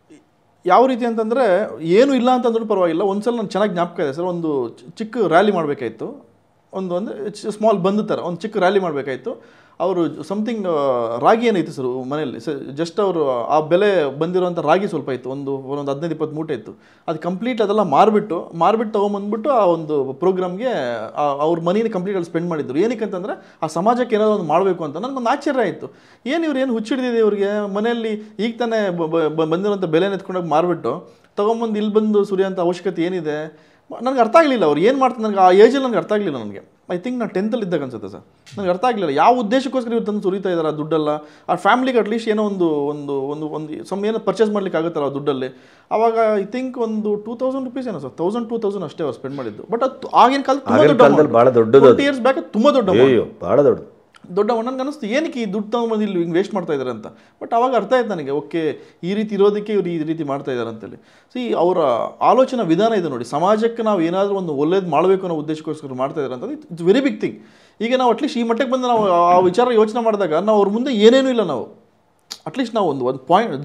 ಯಾವ ರೀತಿ ಅಂತಂದರೆ ಏನೂ ಇಲ್ಲ ಅಂತಂದ್ರೂ ಪರವಾಗಿಲ್ಲ. ಒಂದ್ಸಲ ನಾನು ಚೆನ್ನಾಗಿ ಜ್ಞಾಪಕ ಇದೆ ಸರ್, ಒಂದು ಚಿಕ್ಕ ರ್ಯಾಲಿ ಮಾಡಬೇಕಾಯಿತು. ಅಂದರೆ ಸ್ಮಾಲ್ ಬಂದು ಥರ ಒಂದು ಚಿಕ್ಕ ರ್ಯಾಲಿ ಮಾಡಬೇಕಾಯಿತು. ಅವರು ಸಮಥಿಂಗ್ ರಾಗಿ ಏನೈತೆ ಸರ್ ಮನೆಯಲ್ಲಿ, ಜಸ್ಟ್ ಅವರು ಆ ಬೆಲೆ ಬಂದಿರೋಂಥ ರಾಗಿ ಸ್ವಲ್ಪ ಇತ್ತು, ಒಂದು 15-20 ಮೂಟೆ ಇತ್ತು. ಅದು ಕಂಪ್ಲೀಟ್ ಅದೆಲ್ಲ ಮಾರ್ಬಿಟ್ಟು ತೊಗೊಂಬಂದ್ಬಿಟ್ಟು ಆ ಒಂದು ಪ್ರೋಗ್ರಾಮ್ಗೆ ಅವ್ರ ಮನಿನ ಕಂಪ್ಲೀಟ್ ಅಲ್ಲಿ ಸ್ಪೆಂಡ್ ಮಾಡಿದ್ರು. ಏನಕ್ಕೆ ಅಂತಂದರೆ ಆ ಸಮಾಜಕ್ಕೆ ಏನಾದರೂ ಒಂದು ಮಾಡಬೇಕು ಅಂತ. ನನಗೊಂದು ಆಶ್ಚರ್ಯ ಆಯಿತು, ಏನು ಹುಚ್ಚಿಡಿದಿದೆ ಇವ್ರಿಗೆ, ಮನೆಯಲ್ಲಿ ಈಗ ತಾನೇ ಬಂದಿರೋಂಥ ಬೆಲೆ ಎತ್ಕೊಂಡೋಗಿ ಮಾರ್ಬಿಟ್ಟು ತೊಗೊಂಬಂದು ಇಲ್ಲಿ ಬಂದು ಸುರಿಯೋಂಥ ಅವಶ್ಯಕತೆ ಏನಿದೆ ನನಗೆ ಅರ್ಥ ಆಗಲಿಲ್ಲ. ಅವ್ರು ಏನು ಮಾಡ್ತಾರೆ ನನಗೆ ಆ ಏಜಲ್ಲಿ ನನಗೆ ಅರ್ಥ ಆಗಲಿಲ್ಲ. ನನಗೆ ಐ ಥಿಂಕ್ ನಾನು 10th ಇದ್ದಾಗ ಅನ್ಸುತ್ತೆ ಸರ್. ನನಗೆ ಅರ್ಥ ಆಗಲಿಲ್ಲ ಯಾವ ಉದ್ದೇಶಕ್ಕೋಸ್ಕರ ಇವ್ರು ತಂದು ಸುರಿತಾ ಇದ್ದಾರೆ ಆ ದುಡ್ಡೆಲ್ಲ. ಆ ಫ್ಯಾಮಿಲಿಗೆ ಅಟ್ಲೀಸ್ಟ್ ಏನೋ ಒಂದು ಏನೋ ಪರ್ಚೇಸ್ ಮಾಡ್ಲಿಕ್ಕೆ ಆಗುತ್ತಲ್ಲ ಆ ದುಡ್ಡಲ್ಲಿ. ಆವಾಗ ಐ ಥಿಂಕ್ ಒಂದು 2000 ರೂಪೀಸ್ ಏನೋ ಸರ್, 1000-2000 ಅಷ್ಟೇ ಅವ್ರು ಸ್ಪೆಂಡ್ ಮಾಡಿದ್ದು. ಬಟ್ ಅದು ಆಗಿನ ಕಾಲದಲ್ಲಿ ಭಾಳ ದೊಡ್ಡದು, 20 years ಬ್ಯಾಕ್ ತುಂಬ ದೊಡ್ಡ ಭಾಳ ದೊಡ್ಡ ನನಗೆ ಅನಿಸ್ತು ಏನಕ್ಕೆ ಈ ದುಡ್ಡು ತಗೊಂಬಂದು ಇಲ್ಲಿ ಹಿಂಗೆ ವೇಸ್ಟ್ ಮಾಡ್ತಾ ಇದ್ದಾರೆ ಅಂತ. ಬಟ್ ಅವಾಗ ಅರ್ಥ ಆಯ್ತು ನನಗೆ, ಓಕೆ ಈ ರೀತಿ ಇರೋದಕ್ಕೆ ಇವ್ರು ಈ ರೀತಿ ಮಾಡ್ತಾ ಇದ್ದಾರೆ ಅಂತೇಳಿ. ಅವರ ಆಲೋಚನಾ ವಿಧಾನ ಇದೆ ನೋಡಿ, ಸಮಾಜಕ್ಕೆ ನಾವು ಏನಾದರೂ ಒಂದು ಒಳ್ಳೇದು ಮಾಡಬೇಕು ಅನ್ನೋ ಉದ್ದೇಶಕ್ಕೋಸ್ಕರ ಮಾಡ್ತಾ ಇದ್ದಾರೆ ಅಂತ. It's very big thing. ಈಗ ನಾವು ಅಟ್ಲೀಸ್ಟ್ ಈ ಮಟ್ಟಕ್ಕೆ ಬಂದು ನಾವು ಆ ವಿಚಾರ ಯೋಚನೆ ಮಾಡಿದಾಗ ನಾವು ಅವ್ರ ಮುಂದೆ ಏನೇನೂ ಇಲ್ಲ, ನಾವು ಅಟ್ಲೀಸ್ಟ್ ನಾವು ಒಂದು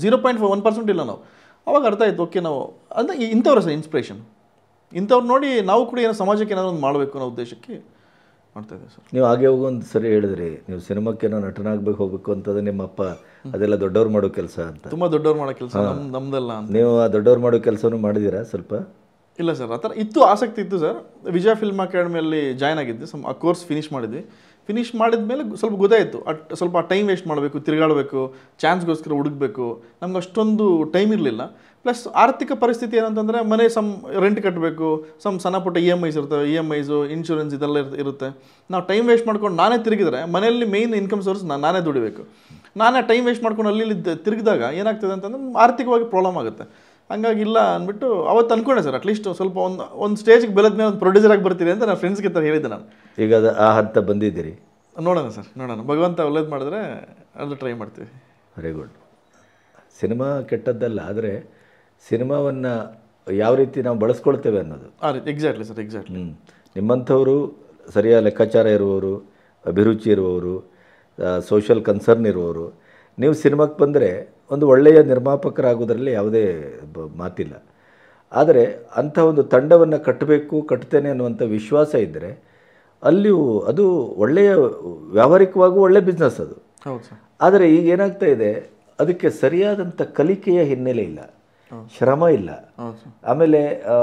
0.1% ಇಲ್ಲ ನಾವು. ಅವಾಗ ಅರ್ಥ ಆಯ್ತು, ಓಕೆ ನಾವು ಅಂದರೆ ಇಂಥವ್ರ ಸರ್ ಇನ್ಸ್ಪಿರೇಷನ್. ಇಂಥವ್ರು ನೋಡಿ ನಾವು ಕೂಡ ಏನೋ ಸಮಾಜಕ್ಕೆ ಏನಾದರೂ ಒಂದು ಮಾಡಬೇಕು ಅನ್ನೋ ಉದ್ದೇಶಕ್ಕೆ ಮಾಡ್ತಾ ಇದ್ದೀವಿ ಸರ್. ನೀವು ಹಾಗೆ ಹೋಗೊಂದು ಸರಿ ಹೇಳಿದ್ರಿ, ನೀವು ಸಿನಿಮಾಕ್ಕೆ ನಾವು ನಟನಾಗಬೇಕು ಹೋಗಬೇಕು ಅಂತಂದ್ರೆ ನಿಮ್ಮಪ್ಪ ಅದೆಲ್ಲ ದೊಡ್ಡವ್ರು ಮಾಡೋ ಕೆಲಸ ಅಂತ. ತುಂಬ ದೊಡ್ಡವ್ರು ಮಾಡೋ ಕೆಲಸ ನಮ್ದಲ್ಲ ಅಂತ. ನೀವು ಆ ದೊಡ್ಡವ್ರು ಮಾಡೋ ಕೆಲಸನೂ ಮಾಡಿದ್ದೀರಾ ಸ್ವಲ್ಪ? ಇಲ್ಲ ಸರ್, ಆ ಥರ ಇತ್ತು, ಆಸಕ್ತಿ ಇತ್ತು ಸರ್. ವಿಜಯ ಫಿಲ್ಮ್ ಅಕಾಡೆಮಿಯಲ್ಲಿ ಜಾಯ್ನ್ ಆಗಿದ್ದೆ, ಆ ಕೋರ್ಸ್ ಫಿನಿಷ್ ಮಾಡಿದ್ವಿ. ಫಿನಿಷ್ ಮಾಡಿದ ಮೇಲೆ ಸ್ವಲ್ಪ ಗೊತ್ತಾಯಿತು, ಸ್ವಲ್ಪ ಟೈಮ್ ವೇಸ್ಟ್ ಮಾಡಬೇಕು, ತಿರುಗಾಡಬೇಕು, ಚಾನ್ಸ್ಗೋಸ್ಕರ ಹುಡುಕಬೇಕು. ನಮ್ಗೆ ಅಷ್ಟೊಂದು ಟೈಮ್ ಇರಲಿಲ್ಲ. ಪ್ಲಸ್ ಆರ್ಥಿಕ ಪರಿಸ್ಥಿತಿ ಏನಂತಂದರೆ ಮನೆ ರೆಂಟ್ ಕಟ್ಟಬೇಕು, ಸಣ್ಣ ಪುಟ್ಟ EMIs ಇರ್ತವೆ, EMIs, ಇನ್ಶೂರೆನ್ಸ್ ಇದೆಲ್ಲ ಇರುತ್ತೆ. ನಾವು ಟೈಮ್ ವೇಸ್ಟ್ ಮಾಡ್ಕೊಂಡು ನಾನೇ ತಿರುಗಿದ್ರೆ ಮನೆಯಲ್ಲಿ ಮೇಯ್ನ್ ಇನ್ಕಮ್ ಸೋರ್ಸ್ ನಾನೇ ದುಡಿಬೇಕು. ನಾನೇ ಟೈಮ್ ವೇಸ್ಟ್ ಮಾಡ್ಕೊಂಡು ಅಲ್ಲಿ ತಿರುಗಿದಾಗ ಏನಾಗ್ತದೆ ಅಂತಂದ್ರೆ ಆರ್ಥಿಕವಾಗಿ ಪ್ರಾಬ್ಲಮ್ ಆಗುತ್ತೆ. ಹಂಗಾಗಿ ಇಲ್ಲ ಅಂದ್ಬಿಟ್ಟು ಅವತ್ತು ಅಂದ್ಕೊಂಡೆ ಸರ್, ಅಟ್ಲೀಸ್ಟ್ ಸ್ವಲ್ಪ ಒಂದು ಸ್ಟೇಜ್ಗೆ ಬೆಳೆದ ಮೇಲೆ ಒಂದು ಪ್ರೊಡ್ಯೂಸರ್ ಆಗಿ ಬರ್ತೀನಿ ಅಂತ ನಾನು ಫ್ರೆಂಡ್ಸ್ಗೆ ಥರ ಹೇಳಿದ್ದೆ ನಾನು. ಈಗ ಆ ಹಂತ ಬಂದಿದ್ದೀರಿ, ನೋಡೋಣ ಸರ್, ನೋಡೋಣ. ಭಗವಂತ ಒಳ್ಳೇದು ಮಾಡಿದ್ರೆ ಅದು ಟ್ರೈ ಮಾಡ್ತೀವಿ. Very good. ಸಿನಿಮಾ ಕೆಟ್ಟದ್ದಲ್ಲ, ಆದರೆ ಸಿನಿಮಾವನ್ನು ಯಾವ ರೀತಿ ನಾವು ಬಳಸ್ಕೊಳ್ತೇವೆ ಅನ್ನೋದು. Exactly sir, exactly. ನಿಮ್ಮಂಥವರು ಸರಿಯಾದ ಲೆಕ್ಕಾಚಾರ ಇರುವವರು, ಅಭಿರುಚಿ ಇರುವವರು, ಸೋಷಿಯಲ್ ಕನ್ಸರ್ನ್ ಇರುವವರು, ನೀವು ಸಿನಿಮಾಕ್ಕೆ ಬಂದರೆ ಒಂದು ಒಳ್ಳೆಯ ನಿರ್ಮಾಪಕರಾಗೋದ್ರಲ್ಲಿ ಯಾವುದೇ ಮಾತಿಲ್ಲ. ಆದರೆ ಅಂಥ ಒಂದು ತಂಡವನ್ನು ಕಟ್ಟುತ್ತೇನೆ ಅನ್ನುವಂಥ ವಿಶ್ವಾಸ ಇದ್ದರೆ ಅಲ್ಲಿಯೂ ಅದು ಒಳ್ಳೆಯ ವ್ಯಾವಹಾರಿಕವಾಗೂ ಒಳ್ಳೆಯ ಬಿಸ್ನೆಸ್ ಅದು. ಹೌದು ಸರ್. ಆದರೆ ಈಗ ಏನಾಗ್ತಾ ಇದೆ, ಅದಕ್ಕೆ ಸರಿಯಾದಂಥ ಕಲಿಕೆಯ ಹಿನ್ನೆಲೆ ಇಲ್ಲ, ಶ್ರಮ ಇಲ್ಲ, ಆಮೇಲೆ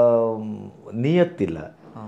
ನಿಯತ್ತಿಲ್ಲ,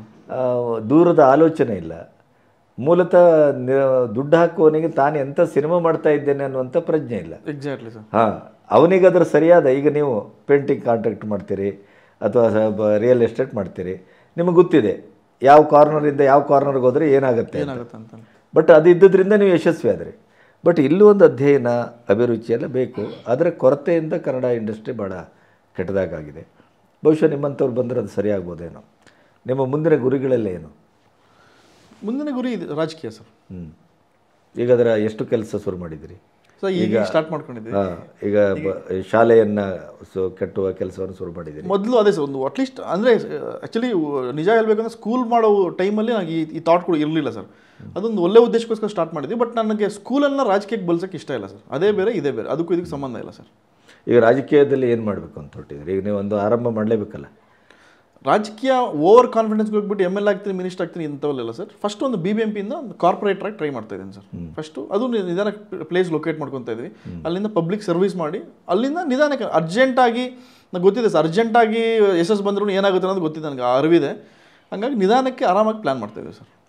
ದೂರದ ಆಲೋಚನೆ ಇಲ್ಲ. ಮೂಲತಃ ದುಡ್ಡು ಹಾಕುವವನಿಗೆ ತಾನು ಎಂಥ ಸಿನಿಮಾ ಮಾಡ್ತಾ ಇದ್ದೇನೆ ಅನ್ನುವಂಥ ಪ್ರಜ್ಞೆ ಇಲ್ಲ. Exactly sir. ಹಾಂ, ಅವನಿಗೆ ಅದರ ಸರಿಯಾದ, ಈಗ ನೀವು ಪೇಂಟಿಂಗ್ ಕಾಂಟ್ರಾಕ್ಟ್ ಮಾಡ್ತೀರಿ ಅಥವಾ ರಿಯಲ್ ಎಸ್ಟೇಟ್ ಮಾಡ್ತೀರಿ, ನಿಮಗೆ ಗೊತ್ತಿದೆ ಯಾವ ಕಾರ್ನರಿಂದ ಯಾವ ಕಾರ್ನರ್ಗೆ ಹೋದರೆ ಏನಾಗುತ್ತೆ ಅಂತ. ಬಟ್ ಅದು ಇದ್ದದ್ರಿಂದ ನೀವು ಯಶಸ್ವಿ ಆದರೆ. ಬಟ್ ಇಲ್ಲೂ ಒಂದು ಅಧ್ಯಯನ, ಅಭಿರುಚಿ ಎಲ್ಲ ಬೇಕು. ಅದರ ಕೊರತೆಯಿಂದ ಕನ್ನಡ ಇಂಡಸ್ಟ್ರಿ ಭಾಳ ಕೆಟ್ಟದಾಗಿದೆ. ಬಹುಶಃ ನಿಮ್ಮಂಥವ್ರು ಬಂದರೆ ಅದು ಸರಿಯಾಗ್ಬೋದೇನೋ. ನಿಮ್ಮ ಮುಂದಿನ ಗುರಿಗಳೆಲ್ಲ ಏನು? ಮುಂದಿನ ಗುರಿ ಇದು ರಾಜಕೀಯ ಸರ್. ಈಗ ಅದರ ಎಷ್ಟು ಕೆಲಸ ಶುರು ಮಾಡಿದಿರಿ? ಸರ್ ಈಗ ಸ್ಟಾರ್ಟ್ ಮಾಡ್ಕೊಂಡಿದ್ದೀವಿ. ಈಗ ಶಾಲೆಯನ್ನು ಕಟ್ಟುವ ಕೆಲಸವನ್ನು ಶುರು ಮಾಡಿದ್ದೀರಿ. ಮೊದಲು ಅದೇ ಸರ್, ಒಂದು ಅಟ್ಲೀಸ್ಟ್ ಅಂದರೆ ಆ್ಯಕ್ಚುಲಿ ನಿಜ ಹೇಳ್ಬೇಕಂದ್ರೆ ಸ್ಕೂಲ್ ಮಾಡೋ ಟೈಮಲ್ಲಿ ನನಗೆ ಈ ಥಾಟ್ ಕೂಡ ಇರಲಿಲ್ಲ ಸರ್. ಅದೊಂದು ಒಳ್ಳೆ ಉದ್ದೇಶಕ್ಕೋಸ್ಕರ ಸ್ಟಾರ್ಟ್ ಮಾಡಿದ್ವಿ. ಬಟ್ ನನಗೆ ಸ್ಕೂಲನ್ನು ರಾಜಕೀಯಕ್ಕೆ ಬಳಸೋಕ್ಕೆ ಇಷ್ಟ ಇಲ್ಲ ಸರ್. ಅದೇ ಬೇರೆ ಇದೇ ಬೇರೆ, ಅದಕ್ಕೂ ಇದಕ್ಕೆ ಸಂಬಂಧ ಇಲ್ಲ ಸರ್. ಈಗ ರಾಜಕೀಯದಲ್ಲಿ ಏನು ಮಾಡಬೇಕು ಅಂತ ಹೊರಟಿದ್ರಿ? ಈಗ ನೀವು ಒಂದು ಆರಂಭ ಮಾಡಲೇಬೇಕಲ್ಲ. ರಾಜಕೀಯ ಓವರ್ ಕಾನ್ಫಿಡೆನ್ಸ್ಗೆ ಹೋಗ್ಬಿಟ್ಟು ML ಆಗ್ತೀನಿ, ಮಿನಿಸ್ಟರ್ ಆಗ್ತೀನಿ ಇಂಥವಲ್ಲೆಲ್ಲ ಸರ್. ಫಸ್ಟ್ ಒಂದು BBMPಯಿಂದ ಒಂದು ಕಾರ್ಪೊರೇಟ್ರಾಗಿ ಟ್ರೈ ಮಾಡ್ತಾ ಇದ್ದೀನಿ ಸರ್. ಫಸ್ಟು ಅದು ನಿಧಾನಕ್ಕೆ ಪ್ಲೇಸ್ ಲೊಕೇಟ್ ಮಾಡ್ಕೊತಾ ಇದ್ವಿ. ಅಲ್ಲಿಂದ ಪಬ್ಲಿಕ್ ಸರ್ವಿಸ್ ಮಾಡಿ ಅಲ್ಲಿಂದ ನಿಧಾನಕ್ಕೆ ಅರ್ಜೆಂಟಾಗಿ, ನನಗೆ ಗೊತ್ತಿದೆ ಸರ್, ಅರ್ಜೆಂಟಾಗಿ ಬಂದರೂ ಏನಾಗುತ್ತೆ ಅನ್ನೋದು ಗೊತ್ತಿದೆ, ನನಗೆ ಅರಿವಿದೆ. ಹಂಗಾಗಿ ನಿಧಾನಕ್ಕೆ ಆರಾಮಾಗಿ ಪ್ಲ್ಯಾನ್ ಮಾಡ್ತಾ ಇದ್ದೀವಿ ಸರ್.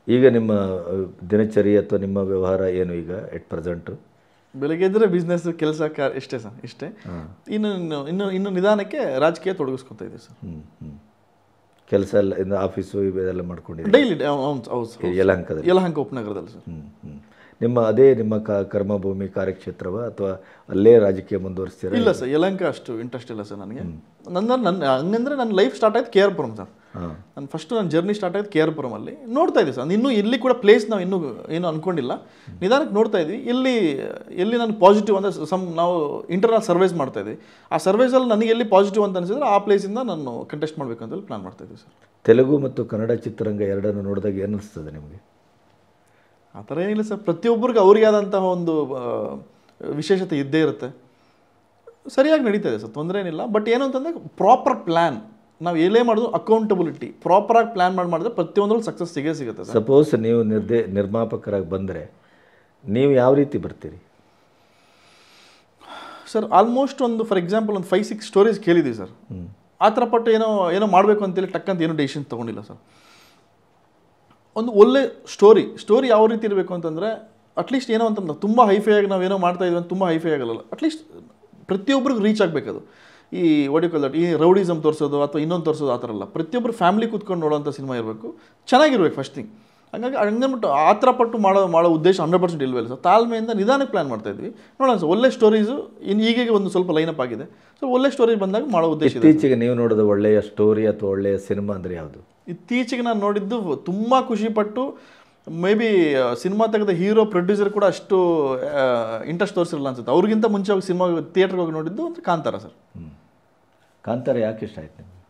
ಈಗ ನಿಮ್ಮ ದಿನಚರಿ ಅಥವಾ ನಿಮ್ಮ ವ್ಯವಹಾರ ಏನು ಈಗ ಎಟ್ ಪ್ರೆಸೆಂಟು? ಬೆಳಗ್ಗೆ ಎದ್ದರೆ ಬಿಸ್ನೆಸ್ ಕೆಲಸ ಇಷ್ಟೇ ಸರ್, ಇಷ್ಟೇ. ಇನ್ನು ನಿಧಾನಕ್ಕೆ ರಾಜಕೀಯ ತೊಡಗಿಸ್ಕೊತಾ ಇದ್ದೀವಿ ಸರ್. ಕೆಲಸ ಎಲ್ಲ ಇನ್ನು ಆಫೀಸು ಇವೆಲ್ಲ ಮಾಡ್ಕೊಂಡಿದ್ದೀವಿ ಡೈಲಿ. ಹೌದು, ಯಲಹಂಕದಲ್ಲಿ. ಯಲಹಂಕ ಉಪನಗರದಲ್ಲಿ ಸರ್. ನಿಮ್ಮ ಕರ್ಮಭೂಮಿ ಕಾರ್ಯಕ್ಷೇತ್ರವ ಅಥವಾ ಅಲ್ಲೇ ರಾಜಕೀಯ ಮುಂದುವರಿಸ್ತೀರಾ? ಇಲ್ಲ ಸರ್, ಯಲಹಂಕ ಅಷ್ಟು ಇಂಟ್ರೆಸ್ಟ್ ಇಲ್ಲ ಸರ್ ನನಗೆ. ಹಂಗಂದ್ರೆ ನನ್ನ ಲೈಫ್ ಸ್ಟಾರ್ಟ್ ಆಯ್ತು ಕೆ ಆರ್ ಪುರಂ ಸರ್. ನನ್ನ ಜರ್ನಿ ಸ್ಟಾರ್ಟ್ ಆಯ್ತು ಕೆ ಆರ್ ಪುರಮಲ್ಲಿ. ನೋಡ್ತಾ ಇದ್ದೀವಿ ಸರ್, ಇನ್ನೂ ಎಲ್ಲಿ ಕೂಡ ಪ್ಲೇಸ್ ನಾವು ಇನ್ನೂ ಏನು ಅಂದ್ಕೊಂಡಿಲ್ಲ, ನಿಧಾನಕ್ಕೆ ನೋಡ್ತಾ ಇದ್ವಿ. ಎಲ್ಲಿ ನಾನು ಪಾಸಿಟಿವ್ ಅಂದರೆ ನಾವು ಇಂಟರ್ನಲ್ ಸರ್ವೇಸ್ ಮಾಡ್ತಾ ಇದ್ವಿ. ಆ ಸರ್ವೇಸಲ್ಲಿ ನನಗೆ ಎಲ್ಲಿ ಪಾಸಿಟಿವ್ ಅಂತ ಅನಿಸಿದ್ರೆ ಆ ಪ್ಲೇಸಿಂದ ನಾನು ಕಂಟೆಸ್ಟ್ ಮಾಡಬೇಕು ಅಂತ ಪ್ಲಾನ್ ಮಾಡ್ತಾ ಇದ್ವಿ ಸರ್. ತೆಲುಗು ಮತ್ತು ಕನ್ನಡ ಚಿತ್ರರಂಗ ಎರಡನ್ನು ನೋಡಿದಾಗ ಏನು ಅನಿಸ್ತದೆ ನಿಮಗೆ? ಆ ಥರ ಏನಿಲ್ಲ ಸರ್, ಪ್ರತಿಯೊಬ್ಬರಿಗೆ ಅವ್ರಿಗೆ ಆದಂತಹ ಒಂದು ವಿಶೇಷತೆ ಇದ್ದೇ ಇರುತ್ತೆ. ಸರಿಯಾಗಿ ನಡೀತಾ ಇದೆ ಸರ್, ತೊಂದರೆ ಏನಿಲ್ಲ. ಬಟ್ ಏನು ಅಂತಂದರೆ ಪ್ರಾಪರ್ ಪ್ಲ್ಯಾನ್, ನಾವು ಎಲ್ಲೇ ಮಾಡೋದು ಅಕೌಂಟಬಿಲಿಟಿ ಪ್ರಾಪರಾಗಿ ಪ್ಲ್ಯಾನ್ ಮಾಡಿದ್ರೆ ಪ್ರತಿಯೊಂದರಲ್ಲೂ ಸಕ್ಸಸ್ ಸಿಗುತ್ತೆ ಸರ್. ಸಪೋಸ್ ನೀವು ನಿರ್ಮಾಪಕರಾಗಿ ಬಂದರೆ ನೀವು ಯಾವ ರೀತಿ ಬರ್ತೀರಿ sir? Almost for example 5-6 stories ಕೇಳಿದ್ದೀವಿ ಸರ್. ಆ ಥರ ಪಟ್ಟು ಏನೋ ಮಾಡಬೇಕು ಅಂತೇಳಿ ಟಕ್ಕಂತ ಏನೋ ಡಿಸಿಷನ್ ತೊಗೊಂಡಿಲ್ಲ ಸರ್. ಒಂದು ಒಳ್ಳೆ ಸ್ಟೋರಿ ಯಾವ ರೀತಿ ಇರಬೇಕು ಅಂತಂದರೆ, ಅಟ್ಲೀಸ್ಟ್ ಏನೋ ಅಂತಂದ್ರೆ ತುಂಬ ಹೈಫೈ ಆಗಿ ನಾವೇನೋ ಮಾಡ್ತಾ ಇದ್ವಿ ಅಂತ ತುಂಬ ಹೈಫೈ ಆಗಲ್ಲ. ಅಟ್ಲೀಸ್ಟ್ ಪ್ರತಿಯೊಬ್ಬರಿಗೆ ರೀಚ್ ಆಗಬೇಕದು. ಈ ದಟ್ ಈ ರೌಡಿಸಮ್ ತೋರಿಸೋದು ಅಥವಾ ಇನ್ನೊಂದು ತೋರಿಸೋದು ಆ ಥರ ಅಲ್ಲ. ಪ್ರತಿಯೊಬ್ಬರು ಫ್ಯಾಮಿಲಿ ಕೂತ್ಕೊಂಡು ನೋಡೋಂಥ ಸಿನಿಮಾ ಇರಬೇಕು, ಚೆನ್ನಾಗಿರ್ಬೇಕು ಫಸ್ಟ್ ಥಿಂಗ್. ಹಂಗಂದ್ಬಿಟ್ಟು ಆ ಥರ ಪಟ್ಟು ಮಾಡೋ ಉದ್ದೇಶ 100% ಇಲ್ವಲ್ಲ ಸರ್. ತಾಳ್ಮೆಯಿಂದ ನಿಧಾನಕ್ಕೆ ಪ್ಲ್ಯಾನ್ ಮಾಡ್ತಾ ಇದ್ವಿ. ನೋಡೋಣ ಸರ್, ಒಳ್ಳೆ ಸ್ಟೋರೀಸು ಈಗೀಗ ಒಂದು ಸ್ವಲ್ಪ ಲೈನಪ್ ಆಗಿದೆ. ಸೊ ಒಳ್ಳೆ ಸ್ಟೋರಿ ಬಂದಾಗ ಮಾಡೋ ಉದ್ದೇಶ. ಇತ್ತೀಚೆಗೆ ನೀವು ನೋಡೋದು ಒಳ್ಳೆಯ ಸ್ಟೋರಿ ಅಥವಾ ಒಳ್ಳೆಯ ಸಿನಿಮಾ ಅಂದರೆ ಯಾವುದು? ಇತ್ತೀಚೆಗೆ ನಾನು ನೋಡಿದ್ದು ತುಂಬ ಖುಷಿಪಟ್ಟು, ಮೇ ಬಿ ಸಿನಿಮಾ ತೆಗೆದ ಹೀರೋ ಪ್ರೊಡ್ಯೂಸರ್ ಕೂಡ ಅಷ್ಟು ಇಂಟ್ರೆಸ್ಟ್ ತೋರಿಸಿರಲ್ಲ ಅನ್ಸುತ್ತೆ. ಅವ್ರಿಗಿಂತ ಮುಂಚೆ ಹೋಗಿ ಸಿನಿಮಾ ಥಿಯೇಟ್ರಿಗೆ ಹೋಗಿ ನೋಡಿದ್ದು ಅಂದರೆ ಕಾಂತಾರ ಸರ್. ಕಾಂತಾರ ಯಾಕೆ ಇಷ್ಟ ಆಯ್ತು ನಿಮಗೆ?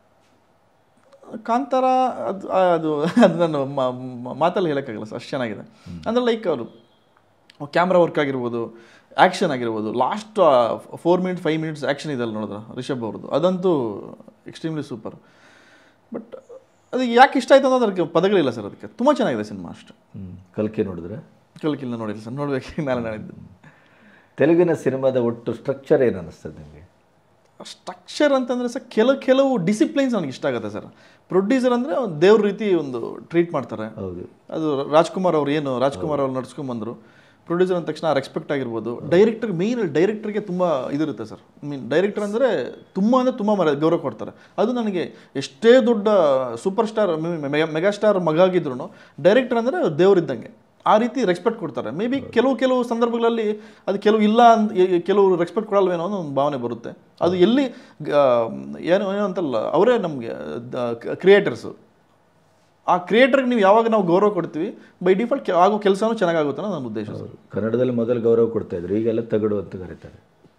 ಕಾಂತಾರ ಅದು ನಾನು ಮಾತಲ್ಲಿ ಹೇಳೋಕ್ಕಾಗಲ್ಲ ಸರ್, ಅಷ್ಟು ಚೆನ್ನಾಗಿದೆ. ಅಂದರೆ ಲೈಕ್ ಅವರು ಕ್ಯಾಮ್ರಾ ವರ್ಕ್ ಆಗಿರ್ಬೋದು, ಆ್ಯಕ್ಷನ್ ಆಗಿರ್ಬೋದು. ಲಾಸ್ಟ್ 4 ಮಿನಿಟ್ಸ್ 5 ಮಿನಿಟ್ಸ್ ಆ್ಯಕ್ಷನ್ ಇದೆಲ್ಲ ನೋಡಿದ್ರೆ ರಿಷಬ್ ಅವ್ರದ್ದು, ಅದಂತೂ ಎಕ್ಸ್ಟ್ರೀಮ್ಲಿ ಸೂಪರ್. ಬಟ್ ಅದು ಯಾಕೆ ಇಷ್ಟ ಆಯ್ತು ಅನ್ನೋದು ಅದಕ್ಕೆ ಪದಗಳಿಲ್ಲ ಸರ್. ಅದಕ್ಕೆ ತುಂಬ ಚೆನ್ನಾಗಿದೆ ಸಿನಿಮಾ ಅಷ್ಟು. ಕಲ್ಕಿ ನೋಡಿದ್ರೆ? ಕಲ್ಕಿಲ್ಲ ನೋಡಿಲ್ಲ ಸರ್, ನೋಡ್ಬೇಕು ನಾಳೆ ನಾಳಿದ್ದು. ತೆಲುಗಿನ ಸಿನಿಮಾದ ಒಟ್ಟು ಸ್ಟ್ರಕ್ಚರ್ ಏನು ಅನ್ನಿಸ್ತದೆ ನಿಮಗೆ? ಸ್ಟ್ರಕ್ಚರ್ ಅಂತಂದರೆ ಸರ್, ಕೆಲವು ಡಿಸಿಪ್ಲೈನ್ಸ್ ನನಗೆ ಇಷ್ಟ ಆಗುತ್ತೆ ಸರ್. ಪ್ರೊಡ್ಯೂಸರ್ ಅಂದರೆ ದೇವ್ರ ರೀತಿ ಒಂದು ಟ್ರೀಟ್ ಮಾಡ್ತಾರೆ. ಹೌದು, ಅದು ರಾಜ್ಕುಮಾರ್ ಅವ್ರು ನಡ್ಸ್ಕೊಂಬಂದರು. ಪ್ರೊಡ್ಯೂಸರ್ ಅಂದ ತಕ್ಷಣ ರೆಸ್ಪೆಕ್ಟ್ ಆಗಿರ್ಬೋದು. ಡೈರೆಕ್ಟರ್ಗೆ ತುಂಬ ಇದಿರುತ್ತೆ ಸರ್. ಡೈರೆಕ್ಟರ್ ಅಂದರೆ ತುಂಬ ಗೌರವ ಕೊಡ್ತಾರೆ. ಅದು ನನಗೆ ಎಷ್ಟೇ ದೊಡ್ಡ ಸೂಪರ್ ಸ್ಟಾರ್ ಮೆಗಾಸ್ಟಾರ್ ಮಗ ಆಗಿದ್ರು ಡೈರೆಕ್ಟರ್ ಅಂದರೆ ದೇವರಿದ್ದಂಗೆ. ಆ ರೀತಿ ರೆಸ್ಪೆಕ್ಟ್ ಕೊಡ್ತಾರೆ. ಮೇ ಬಿ ಕೆಲವು ಸಂದರ್ಭಗಳಲ್ಲಿ ಅದು ಕೆಲವು ರೆಸ್ಪೆಕ್ಟ್ ಕೊಡಲ್ವೇನೋ ಅನ್ನೋ ಒಂದು ಭಾವನೆ ಬರುತ್ತೆ. ಅದು ಎಲ್ಲಿ ಏನೋ ಅಂತಲ್ಲ, ಅವರೇ ನಮಗೆ ಕ್ರಿಯೇಟರ್ಸು. ಆ ಕ್ರಿಯೇಟರ್ಗೆ ನಾವು ಗೌರವ ಕೊಡ್ತೀವಿ, ಬೈ ಡಿಫಾಲ್ಟ್ ಆಗೋ ಕೆಲಸನೂ ಚೆನ್ನಾಗಾಗುತ್ತೆ ಅನ್ನೋ ನನ್ನ ಉದ್ದೇಶ ಸರ್. ಕನ್ನಡದಲ್ಲಿ ಮೊದಲು ಗೌರವ ಕೊಡ್ತಾ ಇದ್ರು, ಈಗೆಲ್ಲ ತಗಡು ಅಂತ ಕರೀತಾರೆ.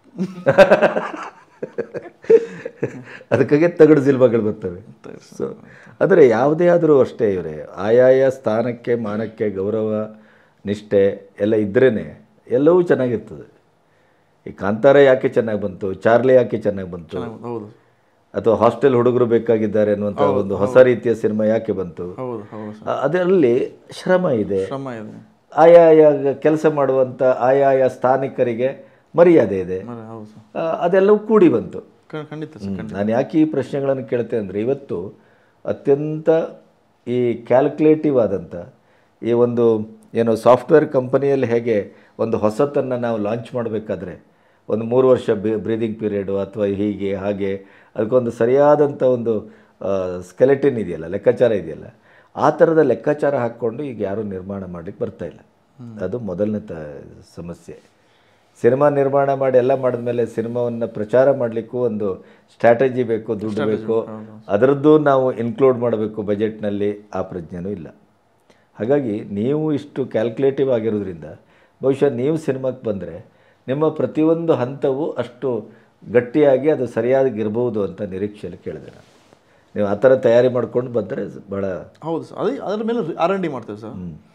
ಅದಕ್ಕಾಗೆ ತಗಡು ಸಿನಿಮಾಗಳು ಬರ್ತವೆ. ಸೊ ಅಂದರೆ ಯಾವುದೇ ಆದರೂ ಅಷ್ಟೇ, ಇವರೇ ಆಯಾಯ ಸ್ಥಾನಕ್ಕೆ ಮಾನಕ್ಕೆ ಗೌರವ ನಿಷ್ಠೆ ಎಲ್ಲ ಇದ್ರೇ ಎಲ್ಲವೂ ಚೆನ್ನಾಗಿರ್ತದೆ. ಈ ಕಾಂತಾರ ಯಾಕೆ ಚೆನ್ನಾಗಿ ಬಂತು, ಚಾರ್ಲಿ ಯಾಕೆ ಚೆನ್ನಾಗಿ ಬಂತು, ಅಥವಾ ಹಾಸ್ಟೆಲ್ ಹುಡುಗರು ಬೇಕಾಗಿದ್ದಾರೆ ಅನ್ನುವಂಥ ಒಂದು ಹೊಸ ರೀತಿಯ ಸಿನಿಮಾ ಯಾಕೆ ಬಂತು, ಅದರಲ್ಲಿ ಶ್ರಮ ಇದೆ. ಆಯಾಯ ಕೆಲಸ ಮಾಡುವಂಥ ಆಯಾಯ ಸ್ಥಾನಿಕರಿಗೆ ಮರ್ಯಾದೆ ಇದೆ, ಅದೆಲ್ಲವೂ ಕೂಡಿ ಬಂತು. ನಾನು ಯಾಕೆ ಈ ಪ್ರಶ್ನೆಗಳನ್ನು ಕೇಳ್ತೇನೆ ಅಂದರೆ, ಇವತ್ತು ಅತ್ಯಂತ ಈ ಕ್ಯಾಲ್ಕುಲೇಟಿವ್ ಆದಂಥ ಈ ಒಂದು ಸಾಫ್ಟ್ವೇರ್ ಕಂಪನಿಯಲ್ಲಿ ಹೇಗೆ ಒಂದು ಹೊಸತನ್ನು ನಾವು ಲಾಂಚ್ ಮಾಡಬೇಕಾದ್ರೆ ಒಂದು 3 ವರ್ಷ ಬ್ರೀದಿಂಗ್ ಪೀರಿಯಡು ಅಥವಾ ಹೀಗೆ ಹಾಗೆ ಅದಕ್ಕೊಂದು ಸರಿಯಾದಂಥ ಒಂದು ಸ್ಕೆಲೆಟಿನ್ ಇದೆಯಲ್ಲ, ಲೆಕ್ಕಾಚಾರ ಇದೆಯಲ್ಲ, ಆ ಥರದ ಲೆಕ್ಕಾಚಾರ ಹಾಕ್ಕೊಂಡು ಈಗ ಯಾರೂ ನಿರ್ಮಾಣ ಮಾಡಲಿಕ್ಕೆ ಬರ್ತಾಯಿಲ್ಲ. ಅದು ಮೊದಲನೇ ಸಮಸ್ಯೆ. ಸಿನಿಮಾ ನಿರ್ಮಾಣ ಮಾಡಿ ಎಲ್ಲ ಮಾಡಿದ್ಮೇಲೆ ಸಿನಿಮಾವನ್ನು ಪ್ರಚಾರ ಮಾಡಲಿಕ್ಕೂ ಒಂದು ಸ್ಟ್ರಾಟಜಿ ಬೇಕು, ದುಡ್ಡು ಬೇಕು, ಅದರದ್ದು ನಾವು ಇನ್ಕ್ಲೂಡ್ ಮಾಡಬೇಕು ಬಜೆಟ್ನಲ್ಲಿ. ಆ ಪ್ರಜ್ಞೆನೂ ಇಲ್ಲ. ಹಾಗಾಗಿ ನೀವು ಇಷ್ಟು ಕ್ಯಾಲ್ಕುಲೇಟಿವ್ ಆಗಿರೋದ್ರಿಂದ ಬಹುಶಃ ನೀವು ಸಿನಿಮಾಕ್ಕೆ ಬಂದರೆ ನಿಮ್ಮ ಪ್ರತಿಯೊಂದು ಹಂತವೂ ಅಷ್ಟು ಗಟ್ಟಿಯಾಗಿ ಅದು ಸರಿಯಾಗಿರ್ಬೋದು ಅಂತ ನಿರೀಕ್ಷೆಯಲ್ಲಿ ಕೇಳಿದೆ ನಾನು. ನೀವು ಆ ಥರ ತಯಾರಿ ಮಾಡ್ಕೊಂಡು ಬಂದರೆ ಭಾಳ. ಹೌದು ಸರ್, ಅದರ ಮೇಲೆ R&D ಮಾಡ್ತೇವೆ ಸರ್.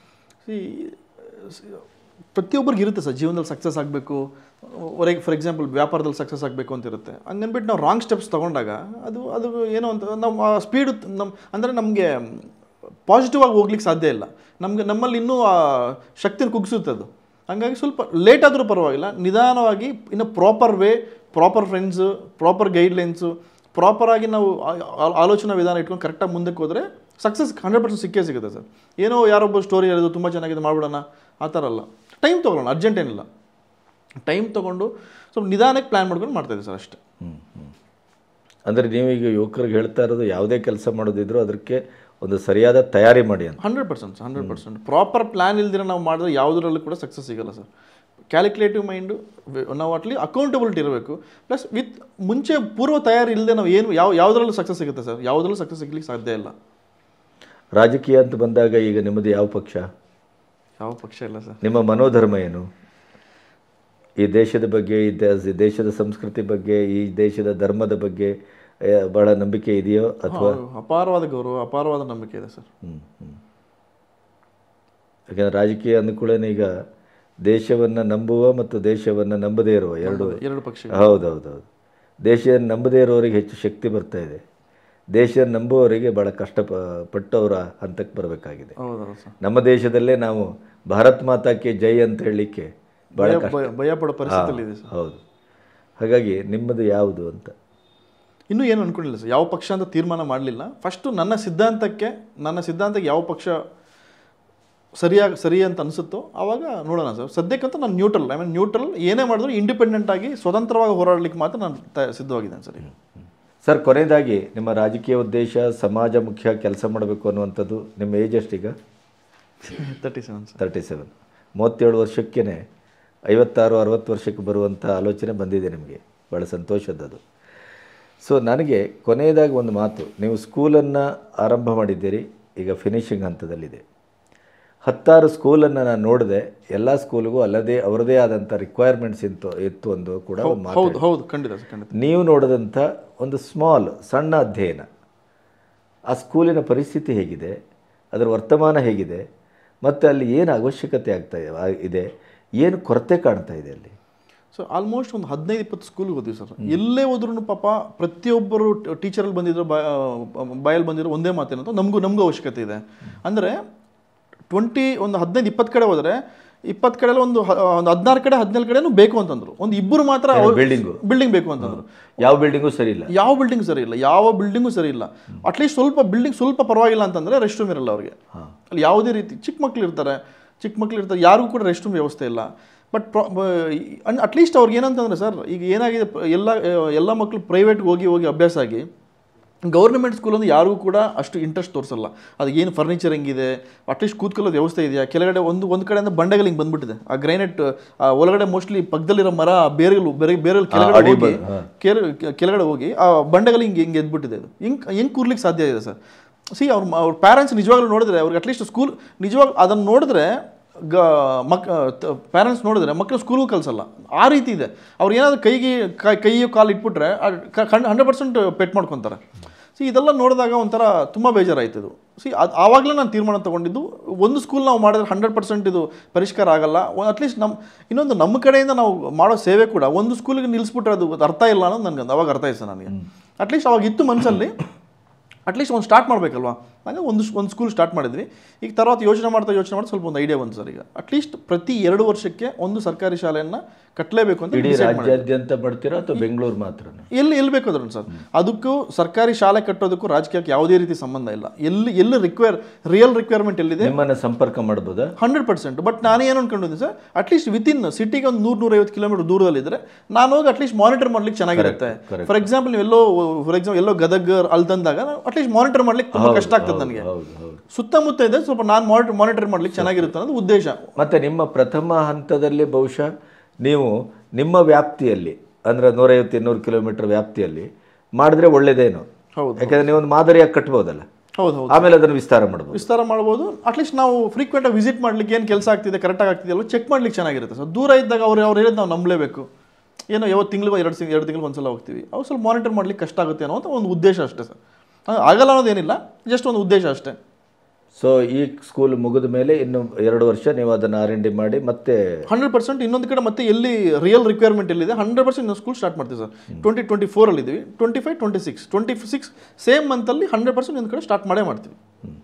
ಪ್ರತಿಯೊಬ್ಬರಿಗೆ ಇರುತ್ತೆ ಸರ್, ಜೀವನದಲ್ಲಿ ಸಕ್ಸಸ್ ಆಗಬೇಕು, ಫಾರ್ ಎಕ್ಸಾಂಪಲ್ ವ್ಯಾಪಾರದಲ್ಲಿ ಸಕ್ಸಸ್ ಆಗಬೇಕು ಅಂತ ಇರುತ್ತೆ. ಹಂಗನ್ಬಿಟ್ಟು ನಾವು ರಾಂಗ್ ಸ್ಟೆಪ್ಸ್ ತೊಗೊಂಡಾಗ ಅದು ಏನೋ ಅಂತ ನಮ್ಮ ಸ್ಪೀಡು ಅಂದರೆ ನಮಗೆ ಪಾಸಿಟಿವ್ ಆಗಿ ಹೋಗ್ಲಿಕ್ಕೆ ಸಾಧ್ಯ ಇಲ್ಲ. ನಮ್ಮಲ್ಲಿ ಇನ್ನೂ ಆ ಶಕ್ತಿನ ಕುಗ್ಸುತ್ತೆ ಅದು. ಹಂಗಾಗಿ ಸ್ವಲ್ಪ ಲೇಟ್ ಆದರೂ ಪರವಾಗಿಲ್ಲ, ನಿಧಾನವಾಗಿ ಇನ್ನು ಪ್ರಾಪರ್ ಫ್ರೆಂಡ್ಸು, ಪ್ರಾಪರ್ ಗೈಡ್ಲೈನ್ಸು, ಪ್ರಾಪರಾಗಿ ನಾವು ಆಲೋಚನಾ ವಿಧಾನ ಇಟ್ಕೊಂಡು ಕರೆಕ್ಟಾಗಿ ಮುಂದಕ್ಕೆ ಹೋದರೆ ಸಕ್ಸಸ್ 100% ಸಿಕ್ಕೇ ಸಿಗುತ್ತೆ ಸರ್. ಏನೋ ಯಾರೊಬ್ಬರು ಸ್ಟೋರಿ ಹೇಳಿದ್ರು ತುಂಬ ಚೆನ್ನಾಗಿದೆ ಮಾಡ್ಬಿಡೋಣ ಆ ಥರ ಅಲ್ಲ. ಟೈಮ್ ತೊಗೊಳ್ಳೋಣ, ಅರ್ಜೆಂಟ್ ಏನಿಲ್ಲ. ಟೈಮ್ ತೊಗೊಂಡು ಸ್ವಲ್ಪ ನಿಧಾನಕ್ಕೆ ಪ್ಲ್ಯಾನ್ ಮಾಡ್ಕೊಂಡು ಮಾಡ್ತಾಯಿದ್ದೀವಿ ಸರ್ ಅಷ್ಟೇ. ಅಂದರೆ ನೀವೀಗ ಯುವಕರಿಗೆ ಹೇಳ್ತಾ ಇರೋದು ಯಾವುದೇ ಕೆಲಸ ಮಾಡೋದಿದ್ರು ಅದಕ್ಕೆ ಒಂದು ಸರಿಯಾದ ತಯಾರಿ ಮಾಡಿ ಅಂತ. 100%. ಪ್ರಾಪರ್ ಪ್ಲ್ಯಾನ್ ಇಲ್ದಿರ ನಾವು ಮಾಡಿದ್ರೆ ಯಾವುದರಲ್ಲೂ ಕೂಡ ಸಕ್ಸಸ್ ಸಿಗೋಲ್ಲ ಸರ್. ಕ್ಯಾಲ್ಕುಲೇಟಿವ್ ಮೈಂಡು, ನಾವು ಅಟ್ಲಿ ಅಕೌಂಟಬಿಲಿಟಿ ಇರಬೇಕು. ಪ್ಲಸ್ ವಿತ್ ಮುಂಚೆ ಪೂರ್ವ ತಯಾರಿ ಇಲ್ಲದೆ ನಾವು ಏನು ಯಾವುದರಲ್ಲೂ ಸಕ್ಸಸ್ ಸಿಗುತ್ತೆ ಸರ್. ಯಾವುದರಲ್ಲೂ ಸಕ್ಸಸ್ ಸಿಗ್ಲಿಕ್ಕೆ ಸಾಧ್ಯ ಇಲ್ಲ. ರಾಜಕೀಯ ಅಂತ ಬಂದಾಗ ಈಗ ನಿಮ್ಮದು ಯಾವ ಪಕ್ಷ? ಯಾವ ಪಕ್ಷ ಇಲ್ಲ ಸರ್. ನಿಮ್ಮ ಮನೋಧರ್ಮ ಏನು? ಈ ದೇಶದ ಬಗ್ಗೆ, ಈ ದೇಶದ ಸಂಸ್ಕೃತಿ ಬಗ್ಗೆ, ಈ ದೇಶದ ಧರ್ಮದ ಬಗ್ಗೆ ಬಹಳ ನಂಬಿಕೆ ಇದೆಯೋ ಅಥವಾ? ಅಪಾರವಾದ ಗೌರವ, ಅಪಾರವಾದ ನಂಬಿಕೆ ಇದೆ ಸರ್. ಯಾಕೆಂದರೆ ರಾಜಕೀಯ ಅಂದ್ಕೊಳ್ಳೇನೆ ಈಗ ದೇಶವನ್ನು ನಂಬುವ ಮತ್ತು ದೇಶವನ್ನು ನಂಬದೇ ಇರುವ ಎರಡು ಪಕ್ಷ. ಹೌದೌದೌದು. ದೇಶವನ್ನು ನಂಬದೇ ಇರೋರಿಗೆ ಹೆಚ್ಚು ಶಕ್ತಿ ಬರ್ತಾ ಇದೆ. ದೇಶ ನಂಬುವವರಿಗೆ ಭಾಳ ಕಷ್ಟಪಟ್ಟು ಅವರ ಹಂತಕ್ಕೆ ಬರಬೇಕಾಗಿದೆ. ನಮ್ಮ ದೇಶದಲ್ಲೇ ನಾವು ಭಾರತ್ ಮಾತಾಕ್ಕೆ ಜೈ ಅಂತ ಹೇಳಲಿಕ್ಕೆ ಭಾಳ ಭಯ ಪಡೋ ಪರಿಸ್ಥಿತಿ ಇದೆ. ಹೌದು. ಹಾಗಾಗಿ ನಿಮ್ಮದು ಯಾವುದು ಅಂತ ಇನ್ನೂ ಏನು ಅಂದ್ಕೊಂಡಿಲ್ಲ ಸರ್. ಯಾವ ಪಕ್ಷ ಅಂತ ತೀರ್ಮಾನ ಮಾಡಲಿಲ್ಲ. ಫಸ್ಟು ನನ್ನ ಸಿದ್ಧಾಂತಕ್ಕೆ ಯಾವ ಪಕ್ಷ ಸರಿ ಅಂತ ಅನಿಸುತ್ತೋ ಆವಾಗ ನೋಡೋಣ ಸರ್. ಸದ್ಯಕ್ಕಂತೂ ನಾನು ನ್ಯೂಟ್ರಲ್ ಏನೇ ಮಾಡಿದ್ರು ಇಂಡಿಪೆಂಡೆಂಟ್ ಆಗಿ ಸ್ವತಂತ್ರವಾಗಿ ಹೋರಾಡಲಿಕ್ಕೆ ಮಾತ್ರ ನಾನು ಸಿದ್ಧವಾಗಿದ್ದೇನೆ ಸರ್. ಸರ್, ಕೊನೆಯದಾಗಿ ನಿಮ್ಮ ರಾಜಕೀಯ ಉದ್ದೇಶ ಸಮಾಜ ಮುಖ್ಯ ಕೆಲಸ ಮಾಡಬೇಕು ಅನ್ನುವಂಥದ್ದು. ನಿಮ್ಮ ಏಜ್ ಎಷ್ಟೀಗ? 37. 37 ವರ್ಷಕ್ಕೇ 56-60 ವರ್ಷಕ್ಕೆ ಬರುವಂಥ ಆಲೋಚನೆ ಬಂದಿದೆ ನಿಮಗೆ. ಭಾಳ ಸಂತೋಷದ್ದು. ಸೊ ನನಗೆ ಕೊನೆಯದಾಗಿ ಒಂದು ಮಾತು, ನೀವು ಸ್ಕೂಲನ್ನು ಆರಂಭ ಮಾಡಿದ್ದೀರಿ, ಈಗ ಫಿನಿಷಿಂಗ್ ಹಂತದಲ್ಲಿದೆ. 10 ಸ್ಕೂಲನ್ನು ನಾನು ನೋಡಿದೆ. ಎಲ್ಲ ಸ್ಕೂಲಿಗೂ ಅವರದೇ ಆದಂಥ ರಿಕ್ವೈರ್ಮೆಂಟ್ಸ್ ಇತ್ತು ಒಂದು ಕೂಡ ಹೌದು, ಖಂಡಿತ. ನೀವು ನೋಡಿದಂಥ ಒಂದು ಸಣ್ಣ ಅಧ್ಯಯನ, ಆ ಸ್ಕೂಲಿನ ಪರಿಸ್ಥಿತಿ ಹೇಗಿದೆ, ಅದರ ವರ್ತಮಾನ ಹೇಗಿದೆ, ಮತ್ತು ಅಲ್ಲಿ ಏನು ಅವಶ್ಯಕತೆ ಇದೆ, ಏನು ಕೊರತೆ ಕಾಣ್ತಾ ಇದೆ ಅಲ್ಲಿ? ಸೊ ಆಲ್ಮೋಸ್ಟ್ ಒಂದು 15-20 ಸ್ಕೂಲ್ಗೆ ಹೋದ್ವಿ ಸರ್. ಎಲ್ಲೇ ಹೋದ್ರೂ ಪಾಪ ಪ್ರತಿಯೊಬ್ಬರು ಟೀಚರಲ್ಲಿ ಬಂದಿದ್ರು, ಬಾಯಲ್ಲಿ ಬಂದಿರೋ ಒಂದೇ ಮಾತೇನಂತ ನಮಗೂ ಅವಶ್ಯಕತೆ ಇದೆ. ಅಂದರೆ ಒಂದು 15-20 ಕಡೆ ಹೋದರೆ 20 ಕಡೆ ಒಂದು 16 ಕಡೆ 17 ಕಡೆನೂ ಬೇಕು ಅಂತಂದ್ರು. ಒಂದು ಇಬ್ಬರು ಮಾತ್ರ ಬಿಲ್ಡಿಂಗ್ ಬೇಕು ಅಂತಂದ್ರು. ಯಾವ ಬಿಲ್ಡಿಂಗು ಸರಿ ಇಲ್ಲ. ಅಟ್ಲೀಸ್ಟ್ ಸ್ವಲ್ಪ ಪರವಾಗಿಲ್ಲ ಅಂತಂದರೆ ರೆಸ್ಟ್ ರೂಮ್ ಇರಲ್ಲ ಅವ್ರಿಗೆ. ಅಲ್ಲಿ ಯಾವುದೇ ರೀತಿ ಚಿಕ್ಕ ಮಕ್ಳು ಇರ್ತಾರೆ, ಯಾರಿಗೂ ಕೂಡ ರೆಸ್ಟ್ ರೂಮ್ ವ್ಯವಸ್ಥೆ ಇಲ್ಲ. ಬಟ್ ಅಟ್ಲೀಸ್ಟ್ ಅವ್ರಿಗೆ ಏನಂತಂದರೆ ಸರ್, ಈಗ ಏನಾಗಿದೆ, ಎಲ್ಲ ಮಕ್ಕಳು ಪ್ರೈವೇಟ್ಗೆ ಹೋಗಿ ಅಭ್ಯಾಸ ಆಗಿ ಗೌರ್ಮೆಂಟ್ ಸ್ಕೂಲಂದು ಯಾರಿಗೂ ಕೂಡ ಅಷ್ಟು ಇಂಟ್ರೆಸ್ಟ್ ತೋರಿಸಲ್ಲ. ಅದಕ್ಕೇನು ಫರ್ನಿಚರ್ ಹೆಂಗಿದೆ, ಅಟ್ಲೀಸ್ಟ್ ಕೂತ್ಕೊಳ್ಳೋದು ವ್ಯವಸ್ಥೆ ಇದೆಯಾ, ಕೆಳಗಡೆ ಒಂದು ಕಡೆಯಿಂದ ಬಂಡೆಗಳು ಹಿಂಗೆ ಬಂದ್ಬಿಟ್ಟಿದೆ. ಆ ಗ್ರೈನೆಟ್ ಒಳಗಡೆ ಮೋಸ್ಟ್ಲಿ ಪಕ್ಕದಲ್ಲಿರೋ ಮರ ಬೇರೆಗಳು ಕೆಳಗಡೆ ಹೋಗಿ ಆ ಬಂಡೆಗಳು ಹಿಂಗೆ ಎದ್ಬಿಟ್ಟಿದೆ. ಅದು ಹೆಂಗೆ ಕೂರ್ಲಿಕ್ಕೆ ಸಾಧ್ಯ ಇದೆ ಸರ್? ಅವ್ರ ಪ್ಯಾರೆಂಟ್ಸ್ ನಿಜವಾಗ್ಲೂ ನೋಡಿದ್ರೆ, ಅವ್ರಿಗೆ ಅಟ್ಲೀಸ್ಟ್ ಸ್ಕೂಲ್ ನಿಜವಾಗ ಅದನ್ನು ನೋಡಿದ್ರೆ ಪ್ಯಾರೆಂಟ್ಸ್ ನೋಡಿದ್ರೆ ಮಕ್ಕಳು ಸ್ಕೂಲ್ಗೂ ಕಲಿಸಲ್ಲ. ಆ ರೀತಿ ಇದೆ. ಅವ್ರು ಏನಾದರೂ ಕೈಯು ಕಾಲು ಇಟ್ಬಿಟ್ರೆ 100% ಪೆಟ್ ಮಾಡ್ಕೊತಾರೆ. ಇದೆಲ್ಲ ನೋಡಿದಾಗ ಒಂಥರ ತುಂಬ ಬೇಜಾರಾಯ್ತು. ಆವಾಗಲೇ ನಾನು ತೀರ್ಮಾನ ತೊಗೊಂಡಿದ್ದು, ಒಂದು ಸ್ಕೂಲ್ ನಾವು ಮಾಡಿದ್ರೆ 100% ಇದು ಪರಿಷ್ಕಾರ ಆಗಲ್ಲ. ಅಟ್ಲೀಸ್ಟ್ ಇನ್ನೊಂದು ನಮ್ಮ ಕಡೆಯಿಂದ ನಾವು ಮಾಡೋ ಸೇವೆ ಕೂಡ ಒಂದು ಸ್ಕೂಲಿಗೆ ನಿಲ್ಲಿಸ್ಬಿಟ್ರೆ ಅದು ಅರ್ಥ ಇಲ್ಲ ಅನ್ನೋದು ನನಗೆ ಅವಾಗ ಅರ್ಥ ಆಯ್ತು ನನಗೆ. ಅಟ್ಲೀಸ್ಟ್ ಅವಾಗ ಇತ್ತು ಮನಸ್ಸಲ್ಲಿ, ಅಟ್ಲೀಸ್ಟ್ ಒಂದು ಸ್ಟಾರ್ಟ್ ಮಾಡಬೇಕಲ್ವಾ. ಹಾಗೆ ಒಂದು ಸ್ಕೂಲ್ ಸ್ಟಾರ್ಟ್ ಮಾಡಿದ್ವಿ. ಈಗ తర్వాత ಯೋಚನೆ ಮಾಡ್ತಾ ಸ್ವಲ್ಪ ಒಂದು ಐಡಿಯಾ ಬಂತು ಸರ್. ಈಗ ಅಟ್ಲೀಸ್ಟ್ ಪ್ರತಿ 2 ವರ್ಷಕ್ಕೆ ಒಂದು ಸರ್ಕಾರಿ ಶಾಲೆಯನ್ನು ಕಟ್ಟಲೇಬೇಕು ಅಂತ. ರಾಜ್ಯಾದ್ಯಂತ ಮಾಡ್ತೀರಾ ಅಥವಾ ಬೆಂಗಳೂರು ಮಾತ್ರ? ಎಲ್ಲಿ ಬೇಕಾದ್ರೂ ಸರ್. ಅದಕ್ಕೂ ಸರ್ಕಾರಿ ಶಾಲೆ ಕಟ್ಟೋದಕ್ಕೂ ರಾಜಕೀಯಕ್ಕೆ ಯಾವುದೇ ರೀತಿ ಸಂಬಂಧ ಇಲ್ಲ. ಎಲ್ಲಿ ರಿಯಲ್ ರಿಕ್ವೈರ್ಮೆಂಟ್ ಎಲ್ಲಿದೆ ನಿಮ್ಮನ್ನು ಸಂಪರ್ಕ ಮಾಡ್ಬೋದಾ? 100%. ಬಟ್ ನಾನು ಏನು ಅನ್ಕೊಂಡಿದ್ದೆ ಸರ್, ಅಟ್ಲೀಸ್ಟ್ ವಿತಿನ್ ಸಿಟಿಗೆ ಒಂದು 100-150 ಕಿಲೋಮೀಟರ್ ದೂರದಲ್ಲಿದ್ದರೆ ನಾನು ಹೋಗಿ ಅಟ್ಲೀಸ್ಟ್ ಮಾನಿಟರ್ ಮಾಡ್ಲಿಕ್ಕೆ ಚೆನ್ನಾಗಿರುತ್ತೆ. ಫಾರ್ ಎಕ್ಸಾಂಪಲ್ ನೀವು ಎಲ್ಲೋ ಗದಗ ಅಲ್ಲಿ ತಂದಾಗ ಅಟ್ಲೀಸ್ಟ್ ಮಾನಿಟರ್ ಮಾಡ್ಲಿಕ್ಕೆ ತುಂಬ ಕಷ್ಟ ಆಗ್ತದೆ ನನಗೆ. ಸುತ್ತಮುತ್ತ ಇದೆ, ಸ್ವಲ್ಪ ನಾನು ಮಾನಿಟರ್ ಮಾಡ್ಲಿಕ್ಕೆ ಚೆನ್ನಾಗಿರುತ್ತೆ ಅನ್ನೋದು ಉದ್ದೇಶ. ಮತ್ತೆ ನಿಮ್ಮ ಪ್ರಥಮ ಹಂತದಲ್ಲಿ ಬಹುಶಃ ನೀವು ನಿಮ್ಮ ವ್ಯಾಪ್ತಿಯಲ್ಲಿ, ಅಂದರೆ 150-200 ಕಿಲೋಮೀಟರ್ ವ್ಯಾಪ್ತಿಯಲ್ಲಿ ಮಾಡಿದ್ರೆ ಒಳ್ಳೇದೇನು? ಯಾಕಂದ್ರೆ ನೀವು ಒಂದು ಮಾದರಿಯಾಗಿ ಕಟ್ಬೋದಲ್ಲ. ಆಮೇಲೆ ಅದನ್ನು ವಿಸ್ತಾರ ಮಾಡ್ಬೋದು. ಅಟ್ಲೀಸ್ಟ್ ನಾವು ಫ್ರೀಕ್ವೆಂಟ್ ಆಗಿ ವಿಸಿಟ್ ಮಾಡ್ಲಿಕ್ಕೆ ಏನು ಕೆಲಸ ಆಗ್ತಿದೆ, ಕರೆಕ್ಟಾಗಿ ಆಗ್ತಿದೆಯಲ್ಲ ಚೆಕ್ ಮಾಡ್ಲಿಕ್ಕೆ ಚೆನ್ನಾಗಿರುತ್ತೆ ಸರ್. ದೂರ ಇದ್ದಾಗ ಅವ್ರು ಹೇಳಿದ್ ನಾವು ನಂಬಲೇಬೇಕು. ಏನೋ ಯಾವತ್ತು ತಿಂಗಳು 2 ತಿಂಗಳು ಒಂದ್ಸಲ ಹೋಗ್ತೀವಿ, ಅವ್ರು ಸ್ವಲ್ಪ ಮಾನಿಟರ್ ಮಾಡ್ಲಿಕ್ಕೆ ಕಷ್ಟ ಆಗುತ್ತೆ ಅನ್ನೋ ಒಂದು ಉದ್ದೇಶ ಅಷ್ಟೇ ಸರ್. ಆಗಲ್ಲ ಅನ್ನೋದೇನಿಲ್ಲ, ಜಸ್ಟ್ ಒಂದು ಉದ್ದೇಶ ಅಷ್ಟೇ. ಸೊ ಈ ಸ್ಕೂಲ್ ಮುಗಿದ ಮೇಲೆ ಇನ್ನು 2 ವರ್ಷ ನೀವು ಅದನ್ನು R&D ಮಾಡಿ ಮತ್ತೆ 100% ಇನ್ನೊಂದು ಕಡೆ ಮತ್ತೆ ಎಲ್ಲಿ ರಿಯಲ್ ರಿಕ್ವೈರ್ಮೆಂಟ್ ಎಲ್ಲಿದೆ 100% ಇನ್ನೊಂದು ಸ್ಕೂಲ್ ಸ್ಟಾರ್ಟ್ ಮಾಡ್ತೀವಿ ಸರ್. 2024 ಅಲ್ಲಿ ಇದ್ದೀವಿ, 25-26 ಸೇಮ್ ಮಂತಲ್ಲಿ 100% ಇನ್ನೊಂದು ಕಡೆ ಸ್ಟಾರ್ಟ್ ಮಾಡ್ತೀವಿ.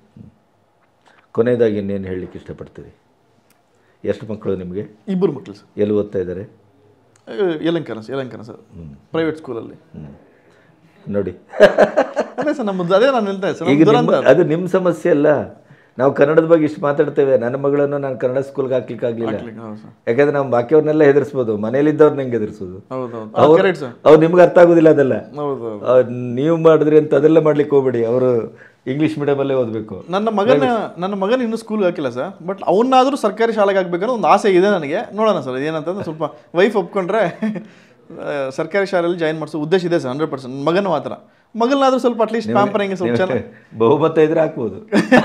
ಕೊನೆಯದಾಗಿ ಇನ್ನೇನು ಹೇಳಲಿಕ್ಕೆ ಇಷ್ಟಪಡ್ತೀವಿ? ಎಷ್ಟು ಮಕ್ಕಳು ನಿಮಗೆ? 2 ಮಕ್ಕಳು ಸರ್. ಎಲ್ಲಿ ಓದ್ತಾ ಇದ್ದಾರೆ? ಯಲಹಂಕ ಸರ್, ಪ್ರೈವೇಟ್ ಸ್ಕೂಲಲ್ಲಿ. ನೋಡಿ. ಅದೇ ಸರ್ ನಮ್ಮದು ಅದೇ ನಾನು ಹೇಳ್ತಾ ಸರ್ ಈಗ ಅದು ನಿಮ್ಮ ಸಮಸ್ಯೆ ಅಲ್ಲ. ನಾವು ಕನ್ನಡದ ಬಗ್ಗೆ ಇಷ್ಟು ಮಾತಾಡ್ತೇವೆ. ನನ್ನ ಮಗಳನ್ನು ನಾನು ಕನ್ನಡ ಸ್ಕೂಲ್ಗೆ ಹಾಕ್ಲಿಕ್ಕಾಗಲಿಲ್ಲ, ಯಾಕಂದ್ರೆ ನಾವು ಬಾಕಿಯವ್ರನ್ನೆಲ್ಲ ಹೆದರ್ಸ್ಬೋದು, ಮನೇಲಿದ್ದವ್ರನ್ನ ಹೆಂಗೆ ಹೆದರ್ಸೋದು? ಅವ್ರು ನಿಮ್ಗೆ ಅರ್ಥ ಆಗೋದಿಲ್ಲ ಅದೆಲ್ಲ. ನೀವು ಮಾಡಿದ್ರಿ ಅಂತ ಅದೆಲ್ಲ ಮಾಡ್ಲಿಕ್ಕೆ ಹೋಗ್ಬೇಡಿ. ಅವರು ಇಂಗ್ಲೀಷ್ ಮೀಡಿಯಮಲ್ಲೇ ಓದಬೇಕು. ನನ್ನ ಮಗನ ಇನ್ನೂ ಸ್ಕೂಲ್ಗೆ ಹಾಕಿಲ್ಲ ಸರ್, ಬಟ್ ಅವನ್ನಾದರೂ ಸರ್ಕಾರಿ ಶಾಲೆಗೆ ಹಾಕ್ಬೇಕನ್ನೋ ಒಂದು ಆಸೆ ಇದೆ ನನಗೆ. ನೋಡೋಣ ಸರ್ ಏನಂತಂದ್ರೆ ಸ್ವಲ್ಪ ವೈಫ್ ಒಪ್ಕೊಂಡ್ರೆ ಸರ್ಕಾರಿ ಶಾಲೆಯಲ್ಲಿ ಜಾಯಿನ್ ಮಾಡಿಸೋ ಉದ್ದೇಶ ಇದೆ ಸರ್ 100%. ಮಗನ ಮಾತ್ರ ಮಗನಾದ್ರೂ ಸ್ವಲ್ಪ ಅಟ್ಲೀಸ್ಟ್ ಪ್ಯಾಂಪರಿಂಗ್ ಸ್ವಲ್ಪ ಚೆನ್ನಾಗಿ ಬಹುಮತ ಇದ್ರೆ ಹಾಕ್ಬೋದು.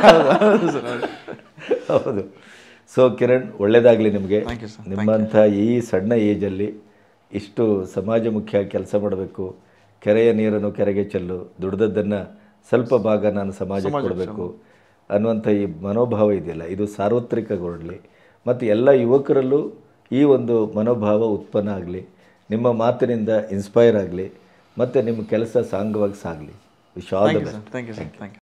ಹೌದು. ಸೊ ಕಿರಣ್, ಒಳ್ಳೇದಾಗಲಿ ನಿಮಗೆ. ನಿಮ್ಮಂಥ ಈ ಸಣ್ಣ ಏಜಲ್ಲಿ ಇಷ್ಟು ಸಮಾಜಮುಖಿಯಾಗಿ ಕೆಲಸ ಮಾಡಬೇಕು. ಕೆರೆಯ ನೀರನ್ನು ಕೆರೆಗೆ ಚೆಲ್ಲು, ದುಡ್ದದ್ದನ್ನು ಸ್ವಲ್ಪ ಭಾಗ ನಾನು ಸಮಾಜಕ್ಕೆ ಕೊಡಬೇಕು ಅನ್ನುವಂಥ ಈ ಮನೋಭಾವ ಇದೆಯಲ್ಲ, ಇದು ಸಾರ್ವತ್ರಿಕಗೊಳ್ಳಲಿ ಮತ್ತು ಎಲ್ಲ ಯುವಕರಲ್ಲೂ ಈ ಒಂದು ಮನೋಭಾವ ಉತ್ಪನ್ನ ಆಗಲಿ, ನಿಮ್ಮ ಮಾತಿನಿಂದ ಇನ್ಸ್ಪೈರ್ ಆಗಲಿ ಮತ್ತು ನಿಮ್ಮ ಕೆಲಸ ಸಾಂಗವಾಗಿ ಸಾಗಲಿ. Wish all the best. Thank you sir. Thank you.